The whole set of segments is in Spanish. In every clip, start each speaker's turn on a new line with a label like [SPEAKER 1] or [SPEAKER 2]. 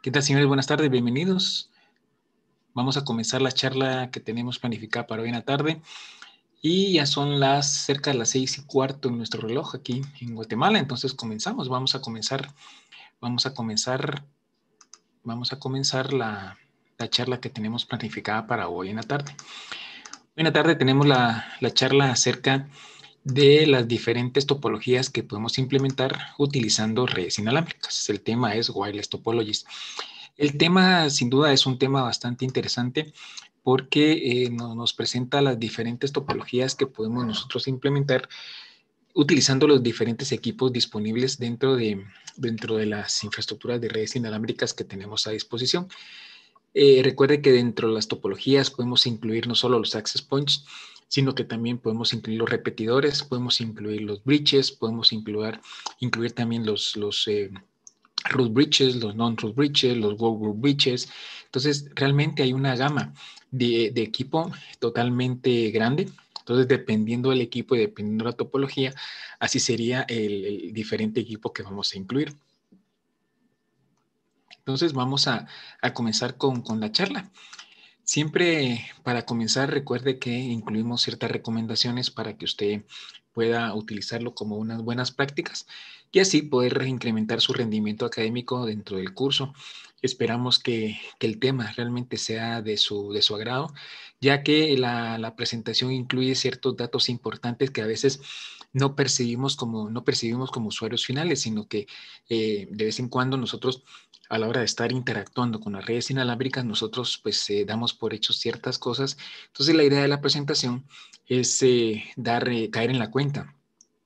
[SPEAKER 1] ¿Qué tal, señores? Buenas tardes, bienvenidos. Vamos a comenzar la charla que tenemos planificada para hoy en la tarde. Y ya son cerca de las 6:15 en nuestro reloj aquí en Guatemala. Entonces comenzamos. Vamos a comenzar la charla que tenemos planificada para hoy en la tarde. Hoy en la tarde tenemos la charla acerca de las diferentes topologías que podemos implementar utilizando redes inalámbricas. El tema es Wireless Topologies. El tema, sin duda, es un tema bastante interesante porque nos presenta las diferentes topologías que podemos nosotros implementar utilizando los diferentes equipos disponibles dentro de las infraestructuras de redes inalámbricas que tenemos a disposición. Recuerde que dentro de las topologías podemos incluir no solo los access points, sino que también podemos incluir los repetidores, podemos incluir los bridges, podemos incluir también los root bridges, los non-root bridges, los workgroup bridges. Entonces, realmente hay una gama de equipo totalmente grande. Entonces, dependiendo del equipo y dependiendo de la topología, así sería el diferente equipo que vamos a incluir. Entonces, vamos a comenzar con la charla. Siempre para comenzar, recuerde que incluimos ciertas recomendaciones para que usted pueda utilizarlo como unas buenas prácticas y así poder incrementar su rendimiento académico dentro del curso. Esperamos que el tema realmente sea de su agrado, ya que la presentación incluye ciertos datos importantes que a veces no percibimos como usuarios finales, sino que de vez en cuando nosotros a la hora de estar interactuando con las redes inalámbricas, nosotros pues damos por hecho ciertas cosas. Entonces la idea de la presentación es caer en la cuenta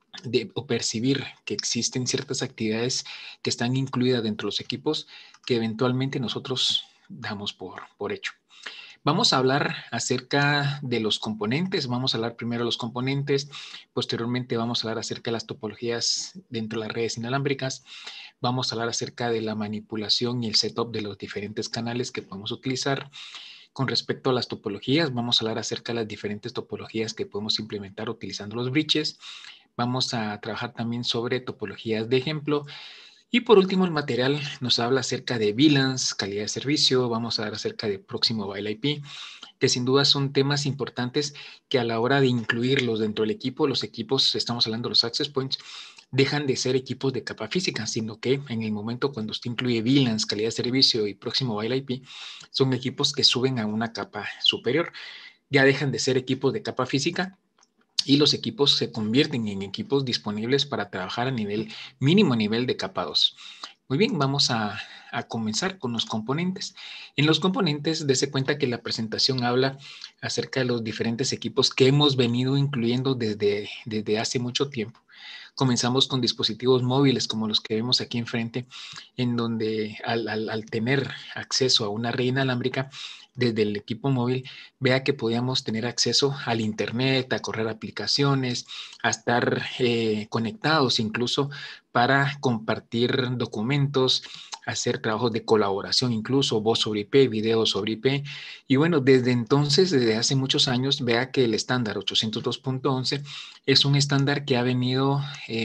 [SPEAKER 1] o percibir que existen ciertas actividades que están incluidas dentro de los equipos que eventualmente nosotros damos por hecho. Vamos a hablar acerca de los componentes. Vamos a hablar primero de los componentes. Posteriormente vamos a hablar acerca de las topologías dentro de las redes inalámbricas. Vamos a hablar acerca de la manipulación y el setup de los diferentes canales que podemos utilizar. Con respecto a las topologías, vamos a hablar acerca de las diferentes topologías que podemos implementar utilizando los bridges. Vamos a trabajar también sobre topologías de ejemplo. Y por último, el material nos habla acerca de VLANs, calidad de servicio. Vamos a hablar acerca de Proximo Mobile IP, que sin duda son temas importantes que a la hora de incluirlos dentro del equipo, los equipos, estamos hablando de los access points, dejan de ser equipos de capa física, sino que en el momento cuando usted incluye VLANs, calidad de servicio y Proximo Mobile IP, son equipos que suben a una capa superior. Ya dejan de ser equipos de capa física y los equipos se convierten en equipos disponibles para trabajar a mínimo nivel de capa 2. Muy bien, vamos a comenzar con los componentes. En los componentes, dése cuenta que la presentación habla acerca de los diferentes equipos que hemos venido incluyendo desde hace mucho tiempo. Comenzamos con dispositivos móviles como los que vemos aquí enfrente, en donde al tener acceso a una red inalámbrica desde el equipo móvil, vea que podíamos tener acceso al internet, a correr aplicaciones, a estar conectados incluso para compartir documentos, hacer trabajos de colaboración, incluso voz sobre IP, video sobre IP. Y bueno, desde entonces, desde hace muchos años, vea que el estándar 802.11 es un estándar que ha venido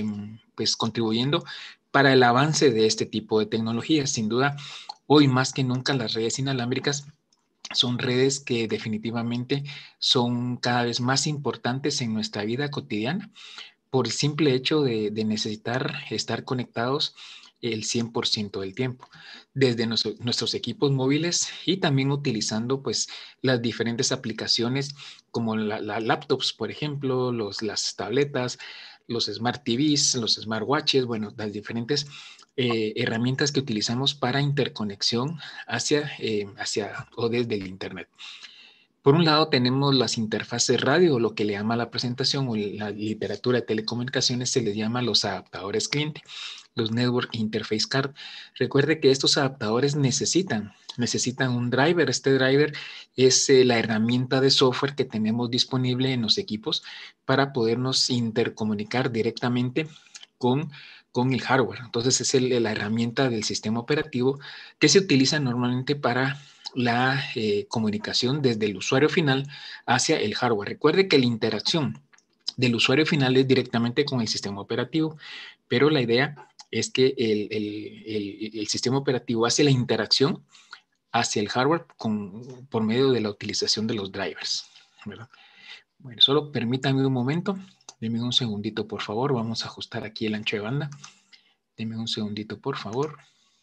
[SPEAKER 1] pues contribuyendo para el avance de este tipo de tecnologías. Sin duda, hoy más que nunca las redes inalámbricas son redes que definitivamente son cada vez más importantes en nuestra vida cotidiana por el simple hecho de necesitar estar conectados el 100% del tiempo, desde nuestros equipos móviles y también utilizando pues las diferentes aplicaciones como las laptops, por ejemplo, las tabletas, los smart TVs, los smartwatches, bueno, las diferentes herramientas que utilizamos para interconexión hacia o desde el Internet. Por un lado tenemos las interfaces radio, lo que le llama la presentación o la literatura de telecomunicaciones se les llama los adaptadores cliente, los Network Interface Card. Recuerde que estos adaptadores necesitan un driver. Este driver es la herramienta de software que tenemos disponible en los equipos para podernos intercomunicar directamente con el hardware. Entonces es la herramienta del sistema operativo que se utiliza normalmente para la comunicación desde el usuario final hacia el hardware. Recuerde que la interacción del usuario final es directamente con el sistema operativo, pero la idea es que el sistema operativo hace la interacción hacia el hardware por medio de la utilización de los drivers, ¿verdad? Bueno, solo permítanme un momento. Denme un segundito, por favor. Vamos a ajustar aquí el ancho de banda. Denme un segundito, por favor.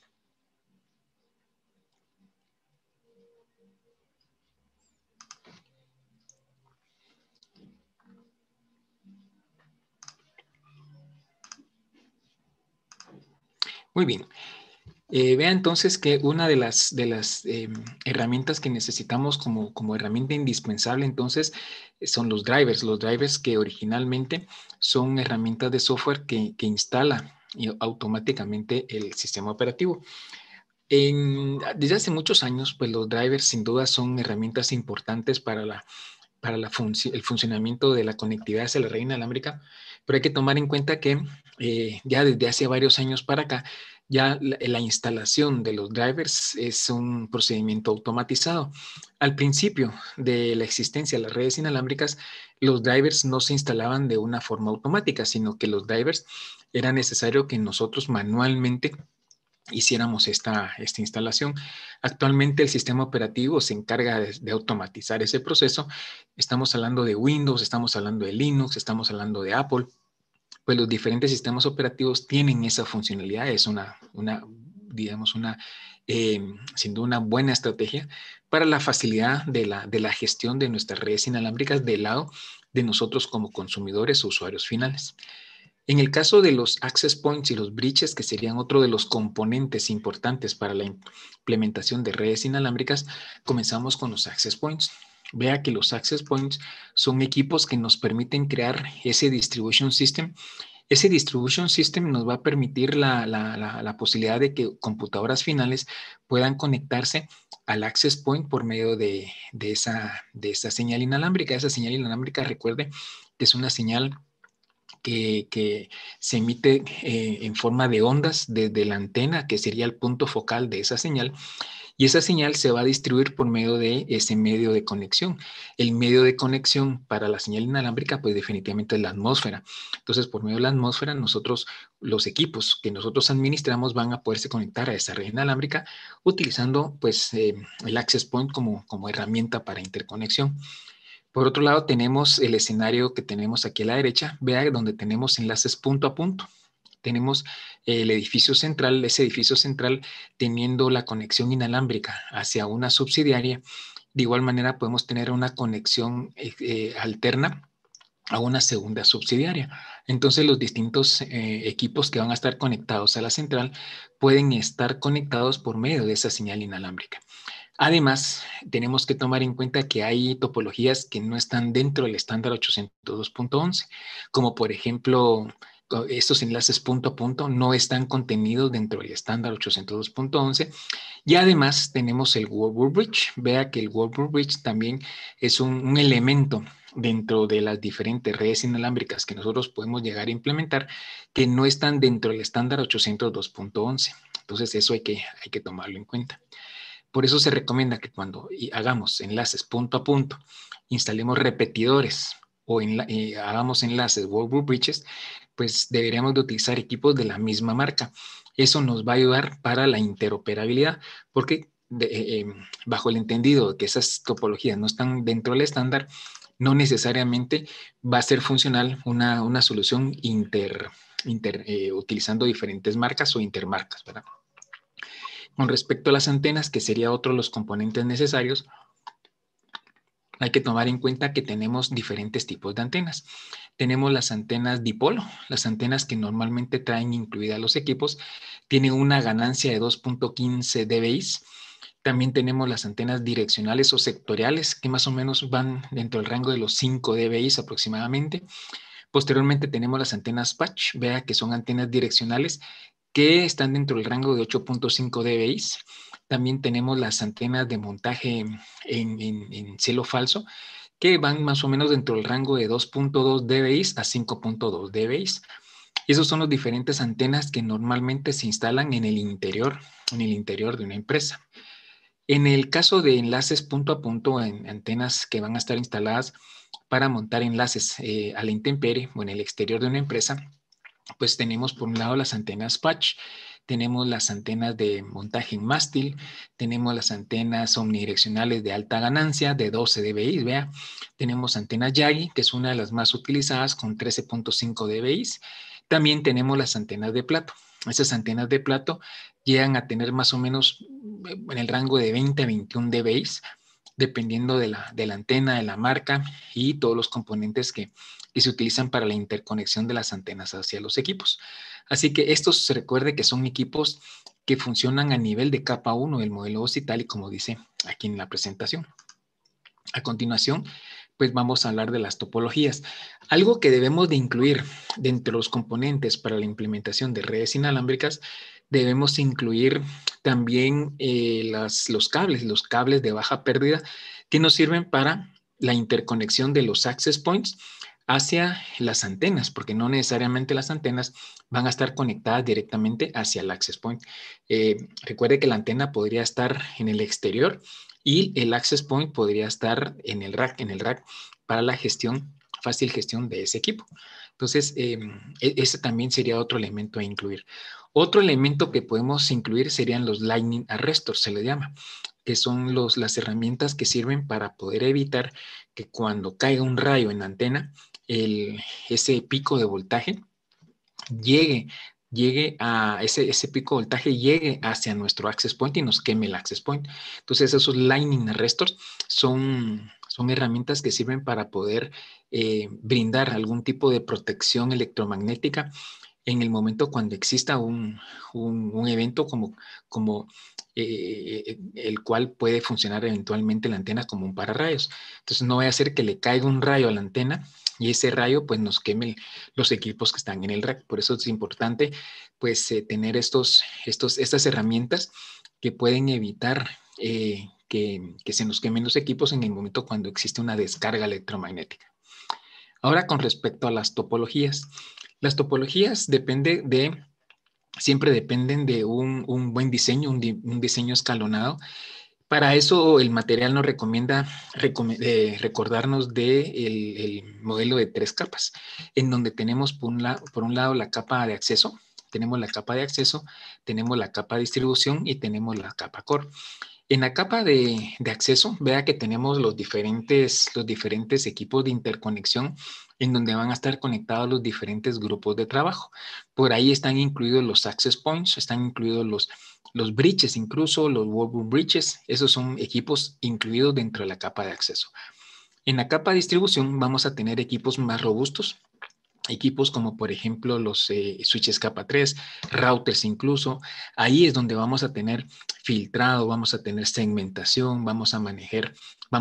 [SPEAKER 1] Muy bien. Vea entonces que una de las herramientas que necesitamos como herramienta indispensable entonces son los drivers. Los drivers que originalmente son herramientas de software que instala automáticamente el sistema operativo. Desde hace muchos años, pues los drivers sin duda son herramientas importantes para el funcionamiento de la conectividad hacia la red inalámbrica, pero hay que tomar en cuenta que ya desde hace varios años para acá, ya la instalación de los drivers es un procedimiento automatizado. Al principio de la existencia de las redes inalámbricas, los drivers no se instalaban de una forma automática, sino que los drivers era necesario que nosotros manualmente hiciéramos esta instalación. Actualmente el sistema operativo se encarga de automatizar ese proceso. Estamos hablando de Windows, estamos hablando de Linux, estamos hablando de Apple. Pues los diferentes sistemas operativos tienen esa funcionalidad. Es digamos, sin duda una buena estrategia para la facilidad de la gestión de nuestras redes inalámbricas del lado de nosotros como consumidores o usuarios finales. En el caso de los access points y los bridges, que serían otro de los componentes importantes para la implementación de redes inalámbricas, comenzamos con los access points. Vea que los access points son equipos que nos permiten crear ese distribution system. Ese distribution system nos va a permitir la posibilidad de que computadoras finales puedan conectarse al access point por medio de esa señal inalámbrica. Esa señal inalámbrica, recuerde que es una señal que se emite en forma de ondas desde la antena, que sería el punto focal de esa señal, y esa señal se va a distribuir por medio de ese medio de conexión. El medio de conexión para la señal inalámbrica, pues definitivamente es la atmósfera. Entonces, por medio de la atmósfera, nosotros, los equipos que nosotros administramos van a poderse conectar a esa red inalámbrica utilizando, pues, el access point como herramienta para interconexión. Por otro lado, tenemos el escenario que tenemos aquí a la derecha. Vea donde tenemos enlaces punto a punto. Tenemos el edificio central, ese edificio central teniendo la conexión inalámbrica hacia una subsidiaria. De igual manera, podemos tener una conexión alterna a una segunda subsidiaria. Entonces, los distintos equipos que van a estar conectados a la central pueden estar conectados por medio de esa señal inalámbrica. Además, tenemos que tomar en cuenta que hay topologías que no están dentro del estándar 802.11, como por ejemplo, estos enlaces punto a punto no están contenidos dentro del estándar 802.11. Y además tenemos el World Bridge. Vea que el World Bridge también es un elemento dentro de las diferentes redes inalámbricas que nosotros podemos llegar a implementar que no están dentro del estándar 802.11. Entonces, eso hay que tomarlo en cuenta. Por eso se recomienda que cuando hagamos enlaces punto a punto, instalemos repetidores o hagamos enlaces World Bridges, pues deberíamos de utilizar equipos de la misma marca. Eso nos va a ayudar para la interoperabilidad, porque bajo el entendido de que esas topologías no están dentro del estándar, no necesariamente va a ser funcional una solución utilizando diferentes marcas o intermarcas, ¿verdad? Con respecto a las antenas, que sería otro de los componentes necesarios, hay que tomar en cuenta que tenemos diferentes tipos de antenas. Tenemos las antenas dipolo, las antenas que normalmente traen incluidas los equipos, tienen una ganancia de 2.15 dBi. También tenemos las antenas direccionales o sectoriales, que más o menos van dentro del rango de los 5 dBi aproximadamente. Posteriormente tenemos las antenas patch, vea que son antenas direccionales que están dentro del rango de 8.5 dBi. También tenemos las antenas de montaje en cielo falso, que van más o menos dentro del rango de 2.2 dBi a 5.2 dBi. Esos son los diferentes antenas que normalmente se instalan en el interior de una empresa. En el caso de enlaces punto a punto, en antenas que van a estar instaladas para montar enlaces a la intemperie o en el exterior de una empresa, pues tenemos por un lado las antenas patch, tenemos las antenas de montaje en mástil, tenemos las antenas omnidireccionales de alta ganancia de 12 dBi, vea. Tenemos antenas Yagi, que es una de las más utilizadas con 13.5 dBi. También tenemos las antenas de plato. Esas antenas de plato llegan a tener más o menos en el rango de 20 a 21 dBi, dependiendo de la antena, de la marca y todos los componentes que se utilizan para la interconexión de las antenas hacia los equipos. Así que estos, se recuerde que son equipos que funcionan a nivel de capa 1 del modelo OSI, tal y como dice aquí en la presentación. A continuación, pues vamos a hablar de las topologías. Algo que debemos de incluir dentro de los componentes para la implementación de redes inalámbricas, debemos incluir también los cables de baja pérdida que nos sirven para la interconexión de los access points hacia las antenas, porque no necesariamente las antenas van a estar conectadas directamente hacia el access point. Recuerde que la antena podría estar en el exterior y el access point podría estar en el rack para la fácil gestión de ese equipo. Entonces, ese también sería otro elemento a incluir. Otro elemento que podemos incluir serían los lightning arrestors, se le llama, que son las herramientas que sirven para poder evitar que cuando caiga un rayo en la antena, ese pico de voltaje llegue a ese pico de voltaje, llegue hacia nuestro access point y nos queme el access point. Entonces, esos lightning arrestors son herramientas que sirven para poder brindar algún tipo de protección electromagnética en el momento cuando exista un evento como el cual puede funcionar eventualmente la antena como un pararrayos. Entonces no vaya a ser que le caiga un rayo a la antena y ese rayo pues nos queme los equipos que están en el rack. Por eso es importante pues tener estas herramientas que pueden evitar que se nos quemen los equipos en el momento cuando existe una descarga electromagnética. Ahora con respecto a las topologías. Las topologías siempre dependen de un buen diseño, un diseño escalonado. Para eso el material nos recomienda recordarnos del modelo de 3 capas, en donde tenemos por un lado la capa de acceso, tenemos la capa de acceso, tenemos la capa de distribución y tenemos la capa core. En la capa de acceso, vea que tenemos los diferentes equipos de interconexión en donde van a estar conectados los diferentes grupos de trabajo. Por ahí están incluidos los access points, están incluidos los bridges, incluso los workbook bridges. Esos son equipos incluidos dentro de la capa de acceso. En la capa de distribución vamos a tener equipos más robustos, equipos como por ejemplo los switches capa 3, routers incluso. Ahí es donde vamos a tener filtrado, vamos a tener segmentación, vamos a manejar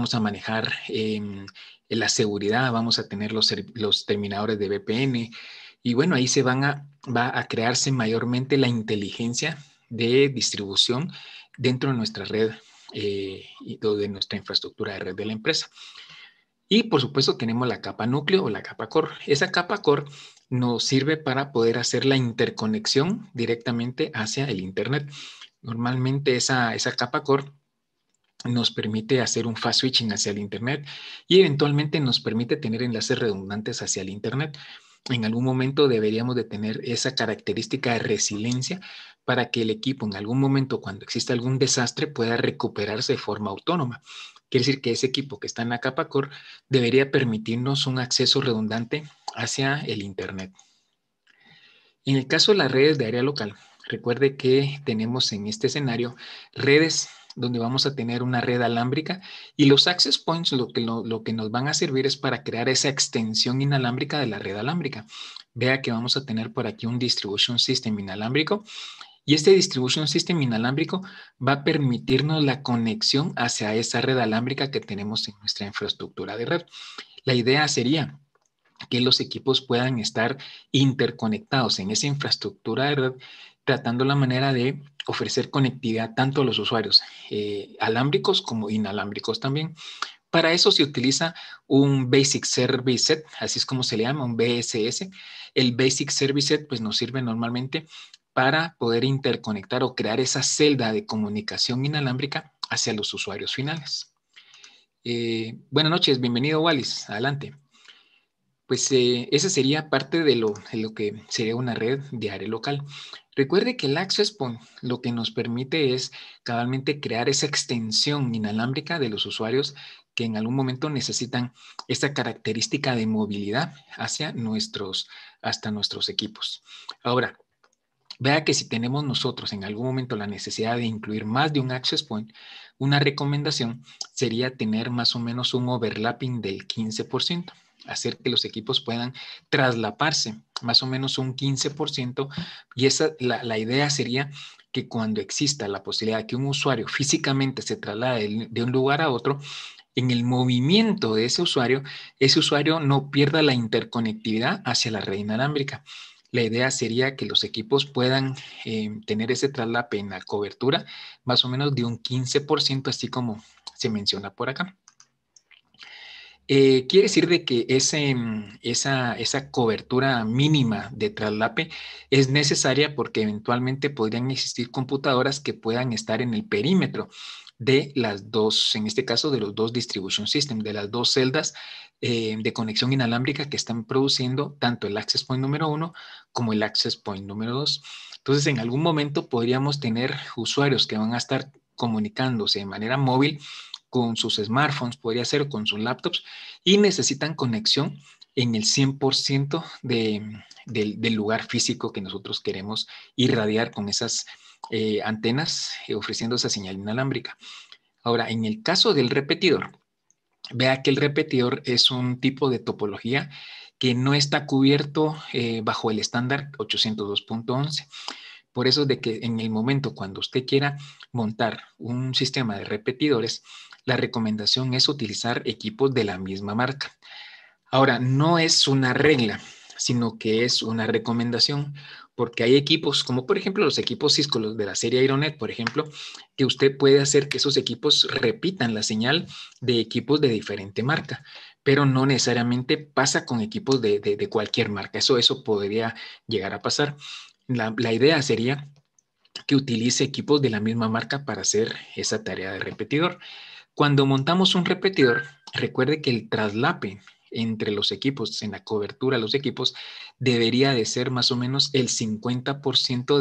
[SPEAKER 1] la seguridad, vamos a tener los terminadores de VPN. Y bueno, ahí va a crearse mayormente la inteligencia de distribución dentro de nuestra red y de nuestra infraestructura de red de la empresa. Y por supuesto tenemos la capa núcleo o la capa core. Esa capa core nos sirve para poder hacer la interconexión directamente hacia el Internet. Normalmente esa capa core nos permite hacer un fast switching hacia el Internet y eventualmente nos permite tener enlaces redundantes hacia el Internet. En algún momento deberíamos de tener esa característica de resiliencia para que el equipo en algún momento cuando exista algún desastre pueda recuperarse de forma autónoma. Quiere decir que ese equipo que está en la capa core debería permitirnos un acceso redundante hacia el Internet. En el caso de las redes de área local, recuerde que tenemos en este escenario redes donde vamos a tener una red alámbrica y los access points lo que nos van a servir es para crear esa extensión inalámbrica de la red alámbrica. Vea que vamos a tener por aquí un distribution system inalámbrico y este distribution system inalámbrico va a permitirnos la conexión hacia esa red alámbrica que tenemos en nuestra infraestructura de red. La idea sería que los equipos puedan estar interconectados en esa infraestructura de red, tratando la manera de ofrecer conectividad tanto a los usuarios alámbricos como inalámbricos también. Para eso se utiliza un Basic Service Set, así es como se le llama, un BSS. El Basic Service Set pues, nos sirve normalmente para poder interconectar o crear esa celda de comunicación inalámbrica hacia los usuarios finales. Buenas noches, bienvenido Wallis, adelante. Pues esa sería parte de lo que sería una red de área local. Recuerde que el Access Point lo que nos permite es cabalmente crear esa extensión inalámbrica de los usuarios que en algún momento necesitan esta característica de movilidad hasta nuestros equipos. Ahora, vea que si tenemos nosotros en algún momento la necesidad de incluir más de un access point, una recomendación sería tener más o menos un overlapping del 15%, hacer que los equipos puedan traslaparse más o menos un 15%, y la idea sería que cuando exista la posibilidad de que un usuario físicamente se traslade de un lugar a otro, en el movimiento de ese usuario no pierda la interconectividad hacia la red inalámbrica. La idea sería que los equipos puedan tener ese traslape en la cobertura más o menos de un 15%, así como se menciona por acá. Quiere decir de que esa cobertura mínima de traslape es necesaria porque eventualmente podrían existir computadoras que puedan estar en el perímetro de las dos, en este caso de los dos distribution systems, de las dos celdas de conexión inalámbrica que están produciendo tanto el access point número 1 como el access point número 2. Entonces, en algún momento podríamos tener usuarios que van a estar comunicándose de manera móvil con sus smartphones, podría ser con sus laptops, y necesitan conexión en el 100% del lugar físico que nosotros queremos irradiar con esas antenas ofreciendo esa señal inalámbrica. Ahora, en el caso del repetidor, vea que el repetidor es un tipo de topología que no está cubierto bajo el estándar 802.11. Por eso de que en el momento cuando usted quiera montar un sistema de repetidores, la recomendación es utilizar equipos de la misma marca. Ahora, no es una regla, sino que es una recomendación, porque hay equipos, como por ejemplo los equipos Cisco, los de la serie Ironet, por ejemplo, que usted puede hacer que esos equipos repitan la señal de equipos de diferente marca, pero no necesariamente pasa con equipos de cualquier marca. Eso podría llegar a pasar. La idea sería que utilice equipos de la misma marca para hacer esa tarea de repetidor. Cuando montamos un repetidor, recuerde que el traslape entre los equipos, en la cobertura de los equipos, debería de ser más o menos el 50%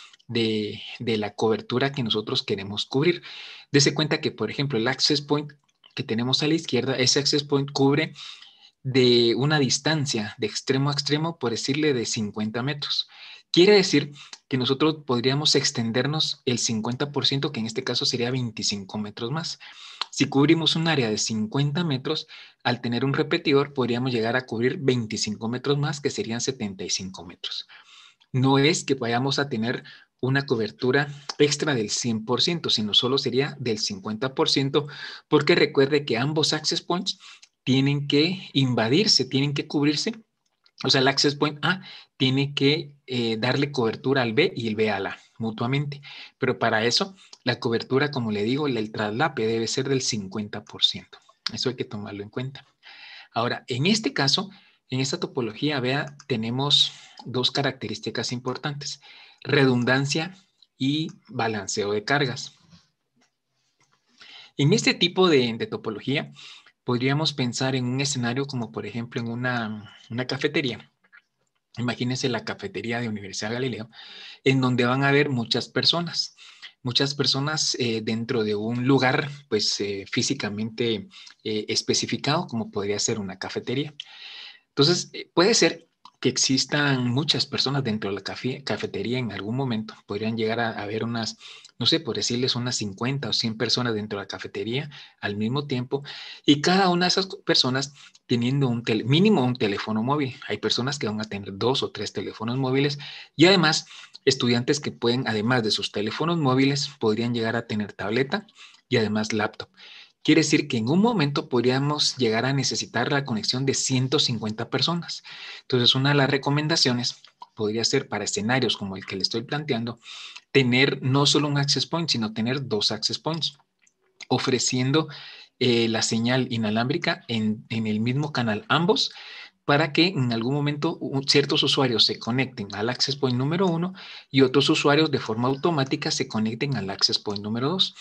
[SPEAKER 1] de la cobertura que nosotros queremos cubrir. Dese cuenta que, por ejemplo, el access point que tenemos a la izquierda, ese access point cubre de una distancia de extremo a extremo, por decirle, de 50 metros. Quiere decir que nosotros podríamos extendernos el 50%, que en este caso sería 25 metros más. Si cubrimos un área de 50 metros, al tener un repetidor, podríamos llegar a cubrir 25 metros más, que serían 75 metros. No es que vayamos a tener una cobertura extra del 100%, sino solo sería del 50%, porque recuerde que ambos access points tienen que invadirse, tienen que cubrirse. O sea, el access point A tiene que darle cobertura al B y el B a la mutuamente. Pero para eso, la cobertura, como le digo, el traslape debe ser del 50%. Eso hay que tomarlo en cuenta. Ahora, en este caso, en esta topología, vea, tenemos dos características importantes: redundancia y balanceo de cargas. En este tipo de topología, podríamos pensar en un escenario como, por ejemplo, en una cafetería. Imagínense la cafetería de Universidad Galileo, en donde van a haber muchas personas dentro de un lugar, pues físicamente especificado, como podría ser una cafetería. Entonces, puede ser que existan muchas personas dentro de la cafetería en algún momento. Podrían llegar a haber unas, no sé, por decirles unas 50 o 100 personas dentro de la cafetería al mismo tiempo, y cada una de esas personas teniendo mínimo un teléfono móvil. Hay personas que van a tener 2 o 3 teléfonos móviles, y además estudiantes que pueden, además de sus teléfonos móviles, podrían llegar a tener tableta y además laptop. Quiere decir que en un momento podríamos llegar a necesitar la conexión de 150 personas. Entonces, una de las recomendaciones podría ser, para escenarios como el que le estoy planteando, tener no solo un access point, sino tener dos access points, ofreciendo la señal inalámbrica en el mismo canal ambos, para que en algún momento ciertos usuarios se conecten al access point número 1 y otros usuarios de forma automática se conecten al access point número 2.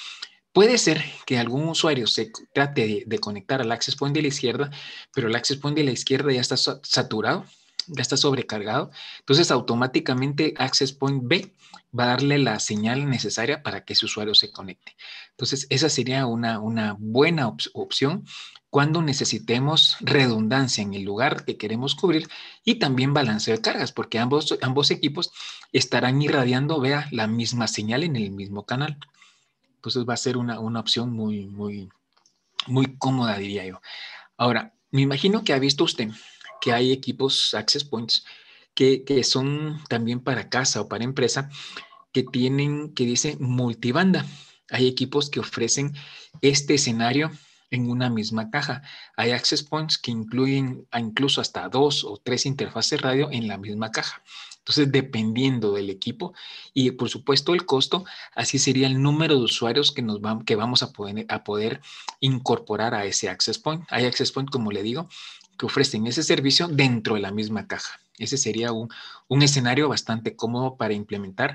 [SPEAKER 1] Puede ser que algún usuario se trate de conectar al access point de la izquierda, pero el access point de la izquierda ya está saturado, ya está sobrecargado. Entonces, automáticamente access point B va a darle la señal necesaria para que ese usuario se conecte. Entonces, esa sería una buena opción cuando necesitemos redundancia en el lugar que queremos cubrir y también balanceo de cargas, porque ambos equipos estarán irradiando, vea, la misma señal en el mismo canal. Entonces va a ser una opción muy cómoda, diría yo. Ahora, me imagino que ha visto usted que hay equipos Access Points que son también para casa o para empresa que dice multibanda. Hay equipos que ofrecen este escenario en una misma caja. Hay access points que incluyen incluso hasta 2 o 3 interfaces radio en la misma caja. Entonces, dependiendo del equipo y por supuesto el costo, así sería el número de usuarios que vamos a poder incorporar a ese access point. Hay access point, como le digo, que ofrecen ese servicio dentro de la misma caja. Ese sería un escenario bastante cómodo para implementar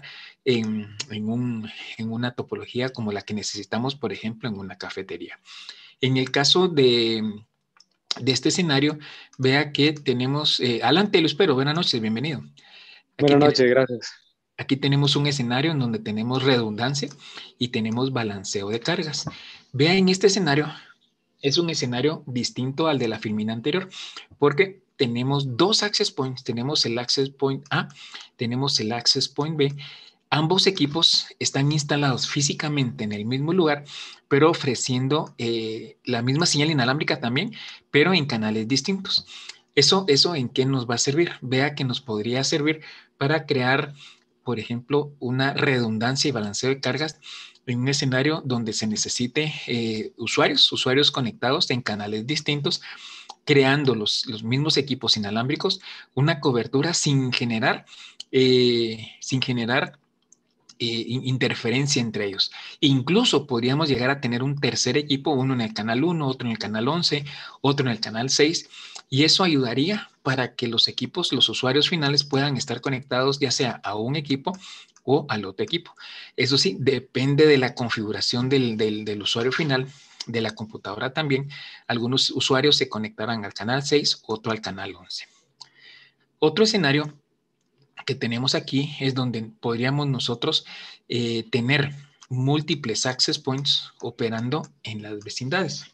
[SPEAKER 1] en una topología como la que necesitamos, por ejemplo, en una cafetería. En el caso de este escenario, vea que tenemos, adelante, lo espero, buenas noches, bienvenido. Aquí,
[SPEAKER 2] Buenas noches, gracias.
[SPEAKER 1] aquí tenemos un escenario en donde tenemos redundancia y tenemos balanceo de cargas. Vea, en este escenario es un escenario distinto al de la filmina anterior, porque tenemos 2 access points, tenemos el access point A, tenemos el access point B. Ambos equipos están instalados físicamente en el mismo lugar, pero ofreciendo la misma señal inalámbrica también, pero en canales distintos. ¿Eso en qué nos va a servir? Vea que nos podría servir para crear, por ejemplo, una redundancia y balanceo de cargas en un escenario donde se necesite usuarios conectados en canales distintos, creando los mismos equipos inalámbricos, una cobertura sin generar interferencia entre ellos. Incluso podríamos llegar a tener un tercer equipo, uno en el canal 1, otro en el canal 11, otro en el canal 6, y eso ayudaría para que los equipos, los usuarios finales puedan estar conectados ya sea a un equipo o al otro equipo. Eso sí, depende de la configuración del usuario final, de la computadora también. Algunos usuarios se conectarán al canal 6, otro al canal 11. Otro escenario que tenemos aquí es donde podríamos nosotros tener múltiples access points operando en las vecindades,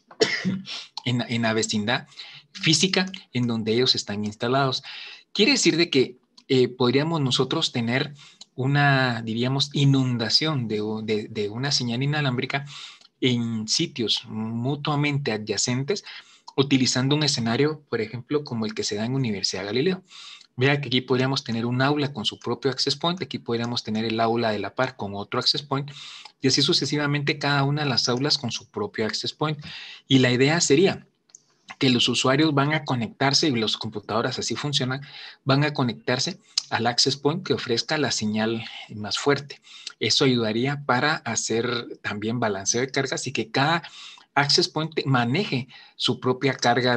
[SPEAKER 1] en la vecindad física en donde ellos están instalados. Quiere decir de que podríamos nosotros tener una, diríamos, inundación de una señal inalámbrica en sitios mutuamente adyacentes, utilizando un escenario, por ejemplo, como el que se da en Universidad Galileo. Vea que aquí podríamos tener un aula con su propio access point, aquí podríamos tener el aula de la par con otro access point, y así sucesivamente cada una de las aulas con su propio access point. Y la idea sería que los usuarios van a conectarse, y las computadoras así funcionan, van a conectarse al access point que ofrezca la señal más fuerte. Eso ayudaría para hacer también balanceo de cargas y que cada access point maneje su propia carga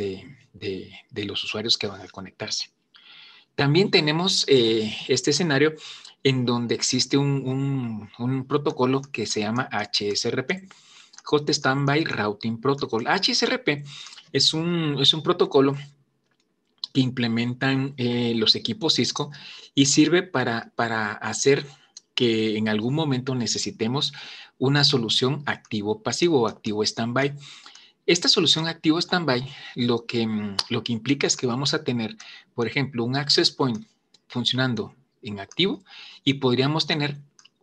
[SPEAKER 1] de los usuarios que van a conectarse. También tenemos este escenario en donde existe un protocolo que se llama HSRP, Hot Standby Routing Protocol. HSRP es un protocolo que implementan los equipos Cisco y sirve para hacer que en algún momento necesitemos una solución activo-pasivo o activo standby. Esta solución activo standby lo que implica es que vamos a tener, por ejemplo, un access point funcionando en activo y podríamos tener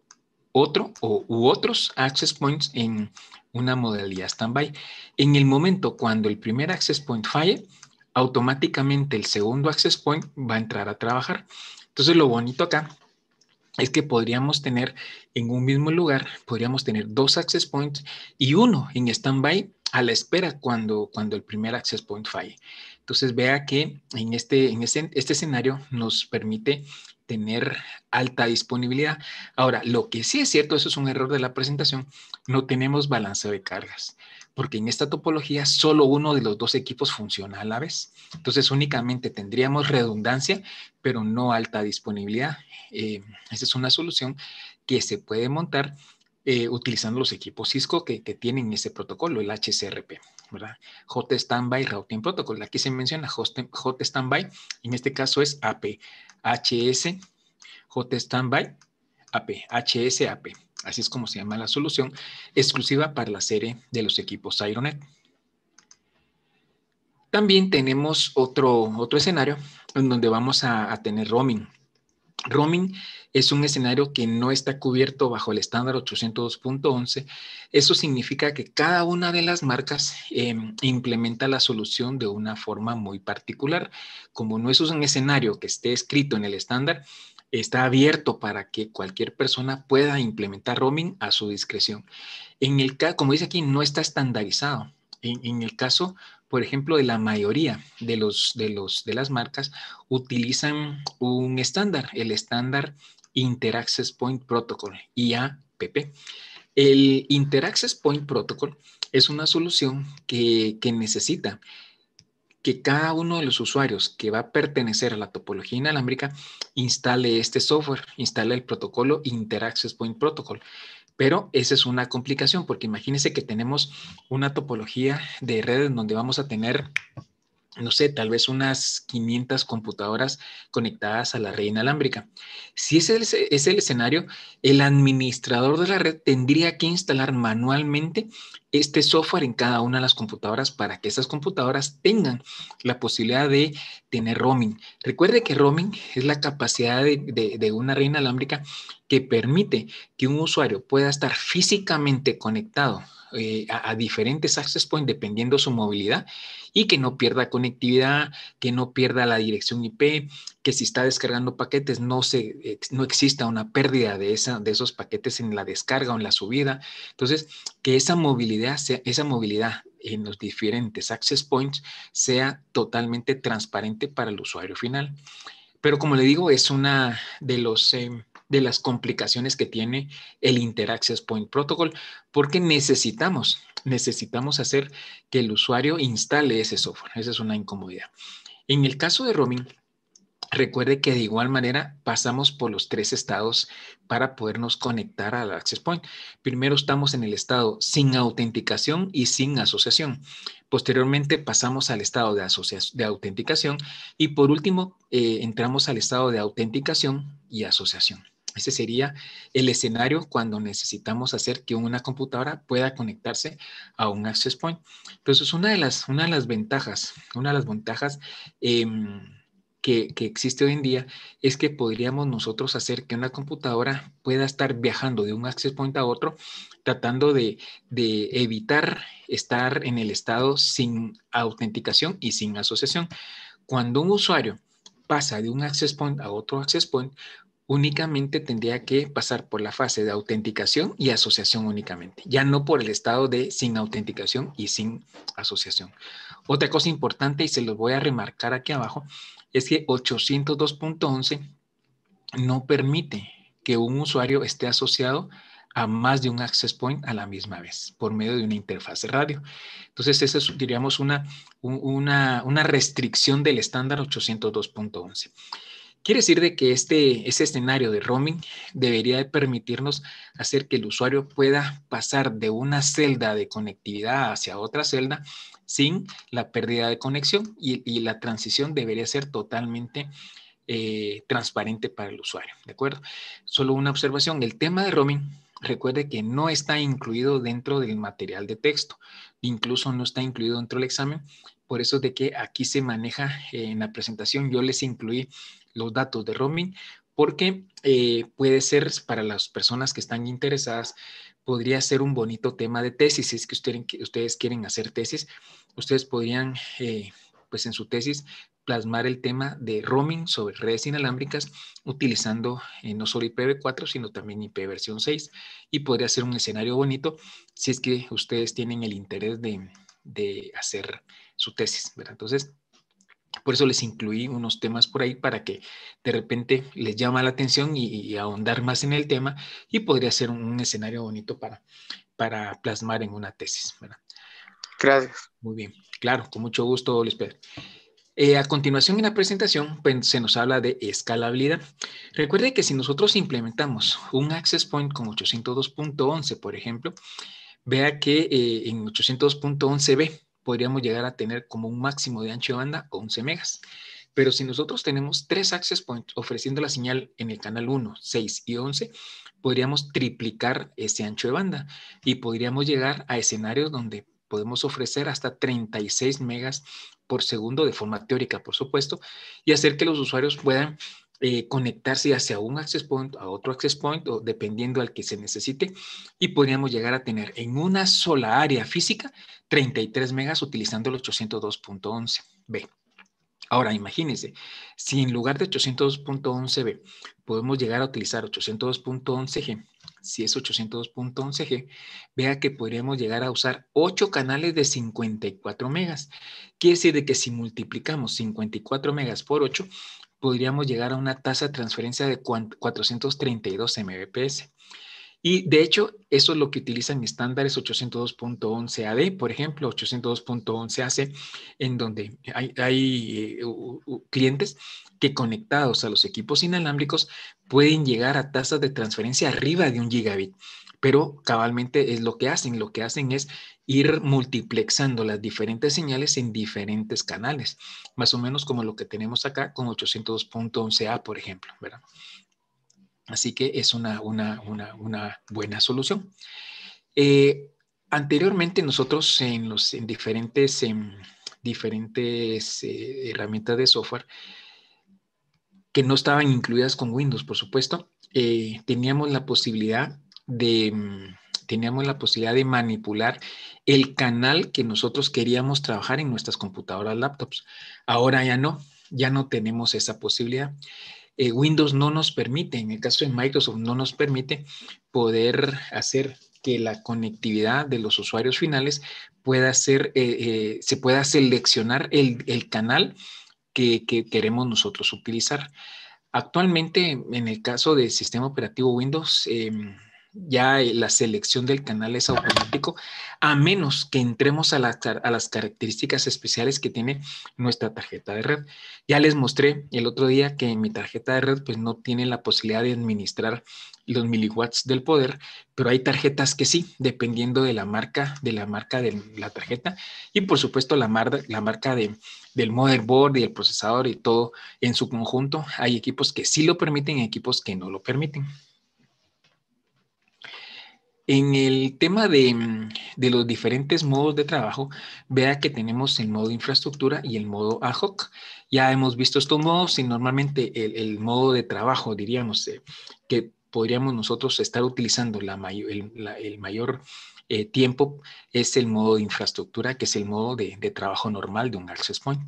[SPEAKER 1] u otros access points en una modalidad standby. En el momento cuando el primer access point falle, automáticamente el segundo access point va a entrar a trabajar. Entonces, lo bonito acá es que podríamos tener en un mismo lugar, podríamos tener 2 access points y uno en standby a la espera cuando el primer access point falle. Entonces vea que este escenario nos permite tener alta disponibilidad. Ahora, lo que sí es cierto, eso es un error de la presentación, no tenemos balanceo de cargas, porque en esta topología solo uno de los 2 equipos funciona a la vez. Entonces únicamente tendríamos redundancia, pero no alta disponibilidad. Esa es una solución que se puede montar utilizando los equipos Cisco que tienen ese protocolo, el HCRP, ¿verdad? Hot Standby Routing Protocol. Aquí se menciona Hot Standby, en este caso es AP, HS, Hot Standby, AP, HSAP. Así es como se llama la solución, exclusiva para la serie de los equipos Ironet. También tenemos otro escenario en donde vamos a tener roaming. Roaming es un escenario que no está cubierto bajo el estándar 802.11. Eso significa que cada una de las marcas implementa la solución de una forma muy particular. Como no es un escenario que esté escrito en el estándar, está abierto para que cualquier persona pueda implementar roaming a su discreción. Como dice aquí, no está estandarizado. En el caso, por ejemplo, de la mayoría de las marcas utilizan un estándar, el estándar Inter-Access Point Protocol, IAPP. El Inter-Access Point Protocol es una solución que necesita que cada uno de los usuarios que va a pertenecer a la topología inalámbrica instale este software, instale el protocolo Inter-Access Point Protocol. Pero esa es una complicación, porque imagínense que tenemos una topología de redes donde vamos a tener, no sé, tal vez unas 500 computadoras conectadas a la red inalámbrica. Si ese es el escenario, el administrador de la red tendría que instalar manualmente este software en cada una de las computadoras para que esas computadoras tengan la posibilidad de tener roaming. Recuerde que roaming es la capacidad de una red inalámbrica que permite que un usuario pueda estar físicamente conectado a diferentes access points dependiendo su movilidad y que no pierda conectividad, que no pierda la dirección IP, que si está descargando paquetes no exista una pérdida de esos paquetes en la descarga o en la subida. Entonces, que esa movilidad en los diferentes access points sea totalmente transparente para el usuario final. Pero como le digo, es una de las complicaciones que tiene el Inter-Access Point Protocol, porque necesitamos hacer que el usuario instale ese software. Esa es una incomodidad. En el caso de roaming, recuerde que de igual manera pasamos por los 3 estados para podernos conectar al Access Point. Primero estamos en el estado sin autenticación y sin asociación. Posteriormente pasamos al estado de autenticación y por último entramos al estado de autenticación y asociación. Ese sería el escenario cuando necesitamos hacer que una computadora pueda conectarse a un Access Point. Entonces, una de las ventajas que existe hoy en día es que podríamos nosotros hacer que una computadora pueda estar viajando de un access point a otro, tratando de evitar estar en el estado sin autenticación y sin asociación. Cuando un usuario pasa de un access point a otro access point, únicamente tendría que pasar por la fase de autenticación y asociación únicamente, ya no por el estado de sin autenticación y sin asociación. Otra cosa importante, y se los voy a remarcar aquí abajo, es que 802.11 no permite que un usuario esté asociado a más de un access point a la misma vez por medio de una interfaz radio. Entonces, esa es, diríamos, una restricción del estándar 802.11. Quiere decir de que ese escenario de roaming debería de permitirnos hacer que el usuario pueda pasar de una celda de conectividad hacia otra celda sin la pérdida de conexión y la transición debería ser totalmente transparente para el usuario, ¿de acuerdo? Solo una observación, el tema de roaming, recuerde que no está incluido dentro del material de texto, incluso no está incluido dentro del examen, por eso es de que aquí se maneja en la presentación, yo les incluí los datos de roaming, porque puede ser para las personas que están interesadas, podría ser un bonito tema de tesis, si es que ustedes quieren hacer tesis, ustedes podrían, pues en su tesis, plasmar el tema de roaming sobre redes inalámbricas utilizando no solo IPv4, sino también IP versión 6 y podría ser un escenario bonito si es que ustedes tienen el interés de hacer su tesis, ¿verdad? Entonces, por eso les incluí unos temas por ahí para que de repente les llama la atención y ahondar más en el tema y podría ser un escenario bonito para plasmar en una tesis, ¿verdad?
[SPEAKER 2] Gracias.
[SPEAKER 1] Muy bien, claro, con mucho gusto, Lisbeth. A continuación en la presentación pues, se nos habla de escalabilidad. Recuerde que si nosotros implementamos un access point con 802.11, por ejemplo, vea que en 802.11b podríamos llegar a tener como un máximo de ancho de banda 11 megas. Pero si nosotros tenemos 3 access points ofreciendo la señal en el canal 1, 6 y 11, podríamos triplicar ese ancho de banda y podríamos llegar a escenarios donde podemos ofrecer hasta 36 megas por segundo de forma teórica, por supuesto, y hacer que los usuarios puedan conectarse hacia un access point, a otro access point, o dependiendo al que se necesite, y podríamos llegar a tener en una sola área física 33 megas utilizando el 802.11b. Ahora, imagínense, si en lugar de 802.11b podemos llegar a utilizar 802.11g, si es 802.11g, vea que podríamos llegar a usar 8 canales de 54 megas. Quiere decir de que si multiplicamos 54 megas por 8, podríamos llegar a una tasa de transferencia de 432 Mbps. Y de hecho, eso es lo que utilizan estándares 802.11ad, por ejemplo, 802.11ac, en donde hay clientes que conectados a los equipos inalámbricos pueden llegar a tasas de transferencia arriba de 1 gigabit. Pero cabalmente es lo que hacen. Lo que hacen es ir multiplexando las diferentes señales en diferentes canales, más o menos como lo que tenemos acá con 802.11a, por ejemplo, ¿verdad? Así que es una buena solución. Anteriormente nosotros en diferentes herramientas de software que no estaban incluidas con Windows, por supuesto, teníamos la posibilidad de manipular el canal que nosotros queríamos trabajar en nuestras computadoras laptops. Ahora ya no tenemos esa posibilidad. Windows no nos permite, en el caso de Microsoft, no nos permite poder hacer que la conectividad de los usuarios finales pueda ser, se pueda seleccionar el canal que queremos nosotros utilizar. Actualmente, en el caso del sistema operativo Windows, ya la selección del canal es automático, a menos que entremos a las características especiales que tiene nuestra tarjeta de red. Ya les mostré el otro día que mi tarjeta de red pues no tiene la posibilidad de administrar los miliwatts del poder, pero hay tarjetas que sí, dependiendo de la marca de la tarjeta y por supuesto la marca del motherboard y el procesador y todo en su conjunto. Hay equipos que sí lo permiten y equipos que no lo permiten. En el tema de los diferentes modos de trabajo, vea que tenemos el modo infraestructura y el modo ad hoc. Ya hemos visto estos modos y normalmente el modo de trabajo, diríamos, que podríamos nosotros estar utilizando el mayor tiempo es el modo de infraestructura, que es el modo de trabajo normal de un access point.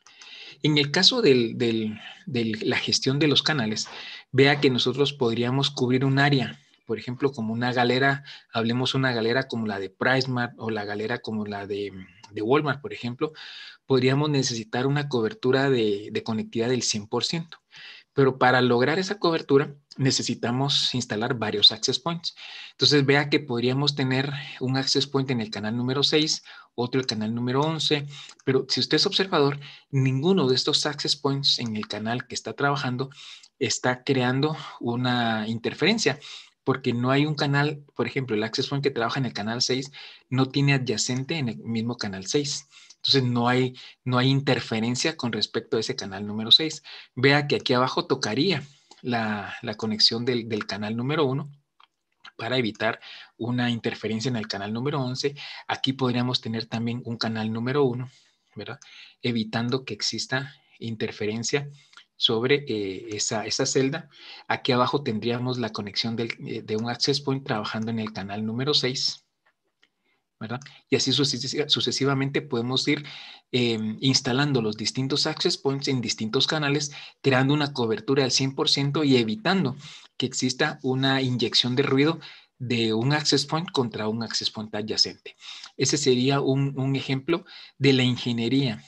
[SPEAKER 1] En el caso de la gestión de los canales, vea que nosotros podríamos cubrir un área, por ejemplo, como una galera, hablemos una galera como la de PriceMart o la galera como la de Walmart, por ejemplo, podríamos necesitar una cobertura de conectividad del 100%. Pero para lograr esa cobertura necesitamos instalar varios access points. Entonces vea que podríamos tener un access point en el canal número 6, otro el canal número 11, pero si usted es observador, ninguno de estos access points en el canal que está trabajando está creando una interferencia, porque no hay un canal, por ejemplo, el access point que trabaja en el canal 6 no tiene adyacente en el mismo canal 6. Entonces no hay interferencia con respecto a ese canal número 6. Vea que aquí abajo tocaría la conexión del canal número 1 para evitar una interferencia en el canal número 11. Aquí podríamos tener también un canal número 1, ¿verdad? Evitando que exista interferencia sobre esa celda. Aquí abajo tendríamos la conexión de un access point trabajando en el canal número 6, ¿verdad? Y así sucesivamente podemos ir instalando los distintos access points en distintos canales, creando una cobertura al 100% y evitando que exista una inyección de ruido de un access point contra un access point adyacente. Ese sería un ejemplo de la ingeniería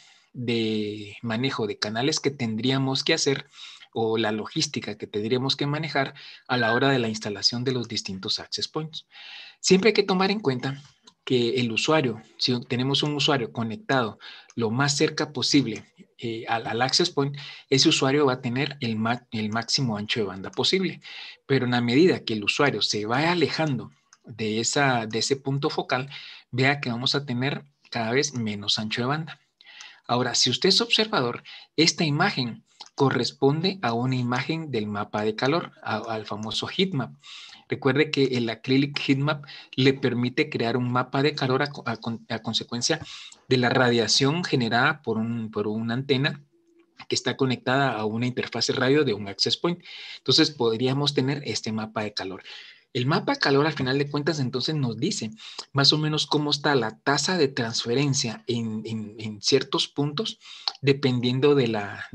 [SPEAKER 1] de manejo de canales que tendríamos que hacer o la logística que tendríamos que manejar a la hora de la instalación de los distintos access points. Siempre hay que tomar en cuenta que el usuario, si tenemos un usuario conectado lo más cerca posible al access point, ese usuario va a tener el máximo ancho de banda posible. Pero en la medida que el usuario se vaya alejando de ese punto focal, vea que vamos a tener cada vez menos ancho de banda. Ahora, si usted es observador, esta imagen corresponde a una imagen del mapa de calor, al famoso heatmap. Recuerde que el Acrylic Heatmap le permite crear un mapa de calor a consecuencia de la radiación generada por una antena que está conectada a una interfase radio de un access point. Entonces podríamos tener este mapa de calor. El mapa de calor, al final de cuentas, entonces nos dice más o menos cómo está la tasa de transferencia en ciertos puntos, dependiendo de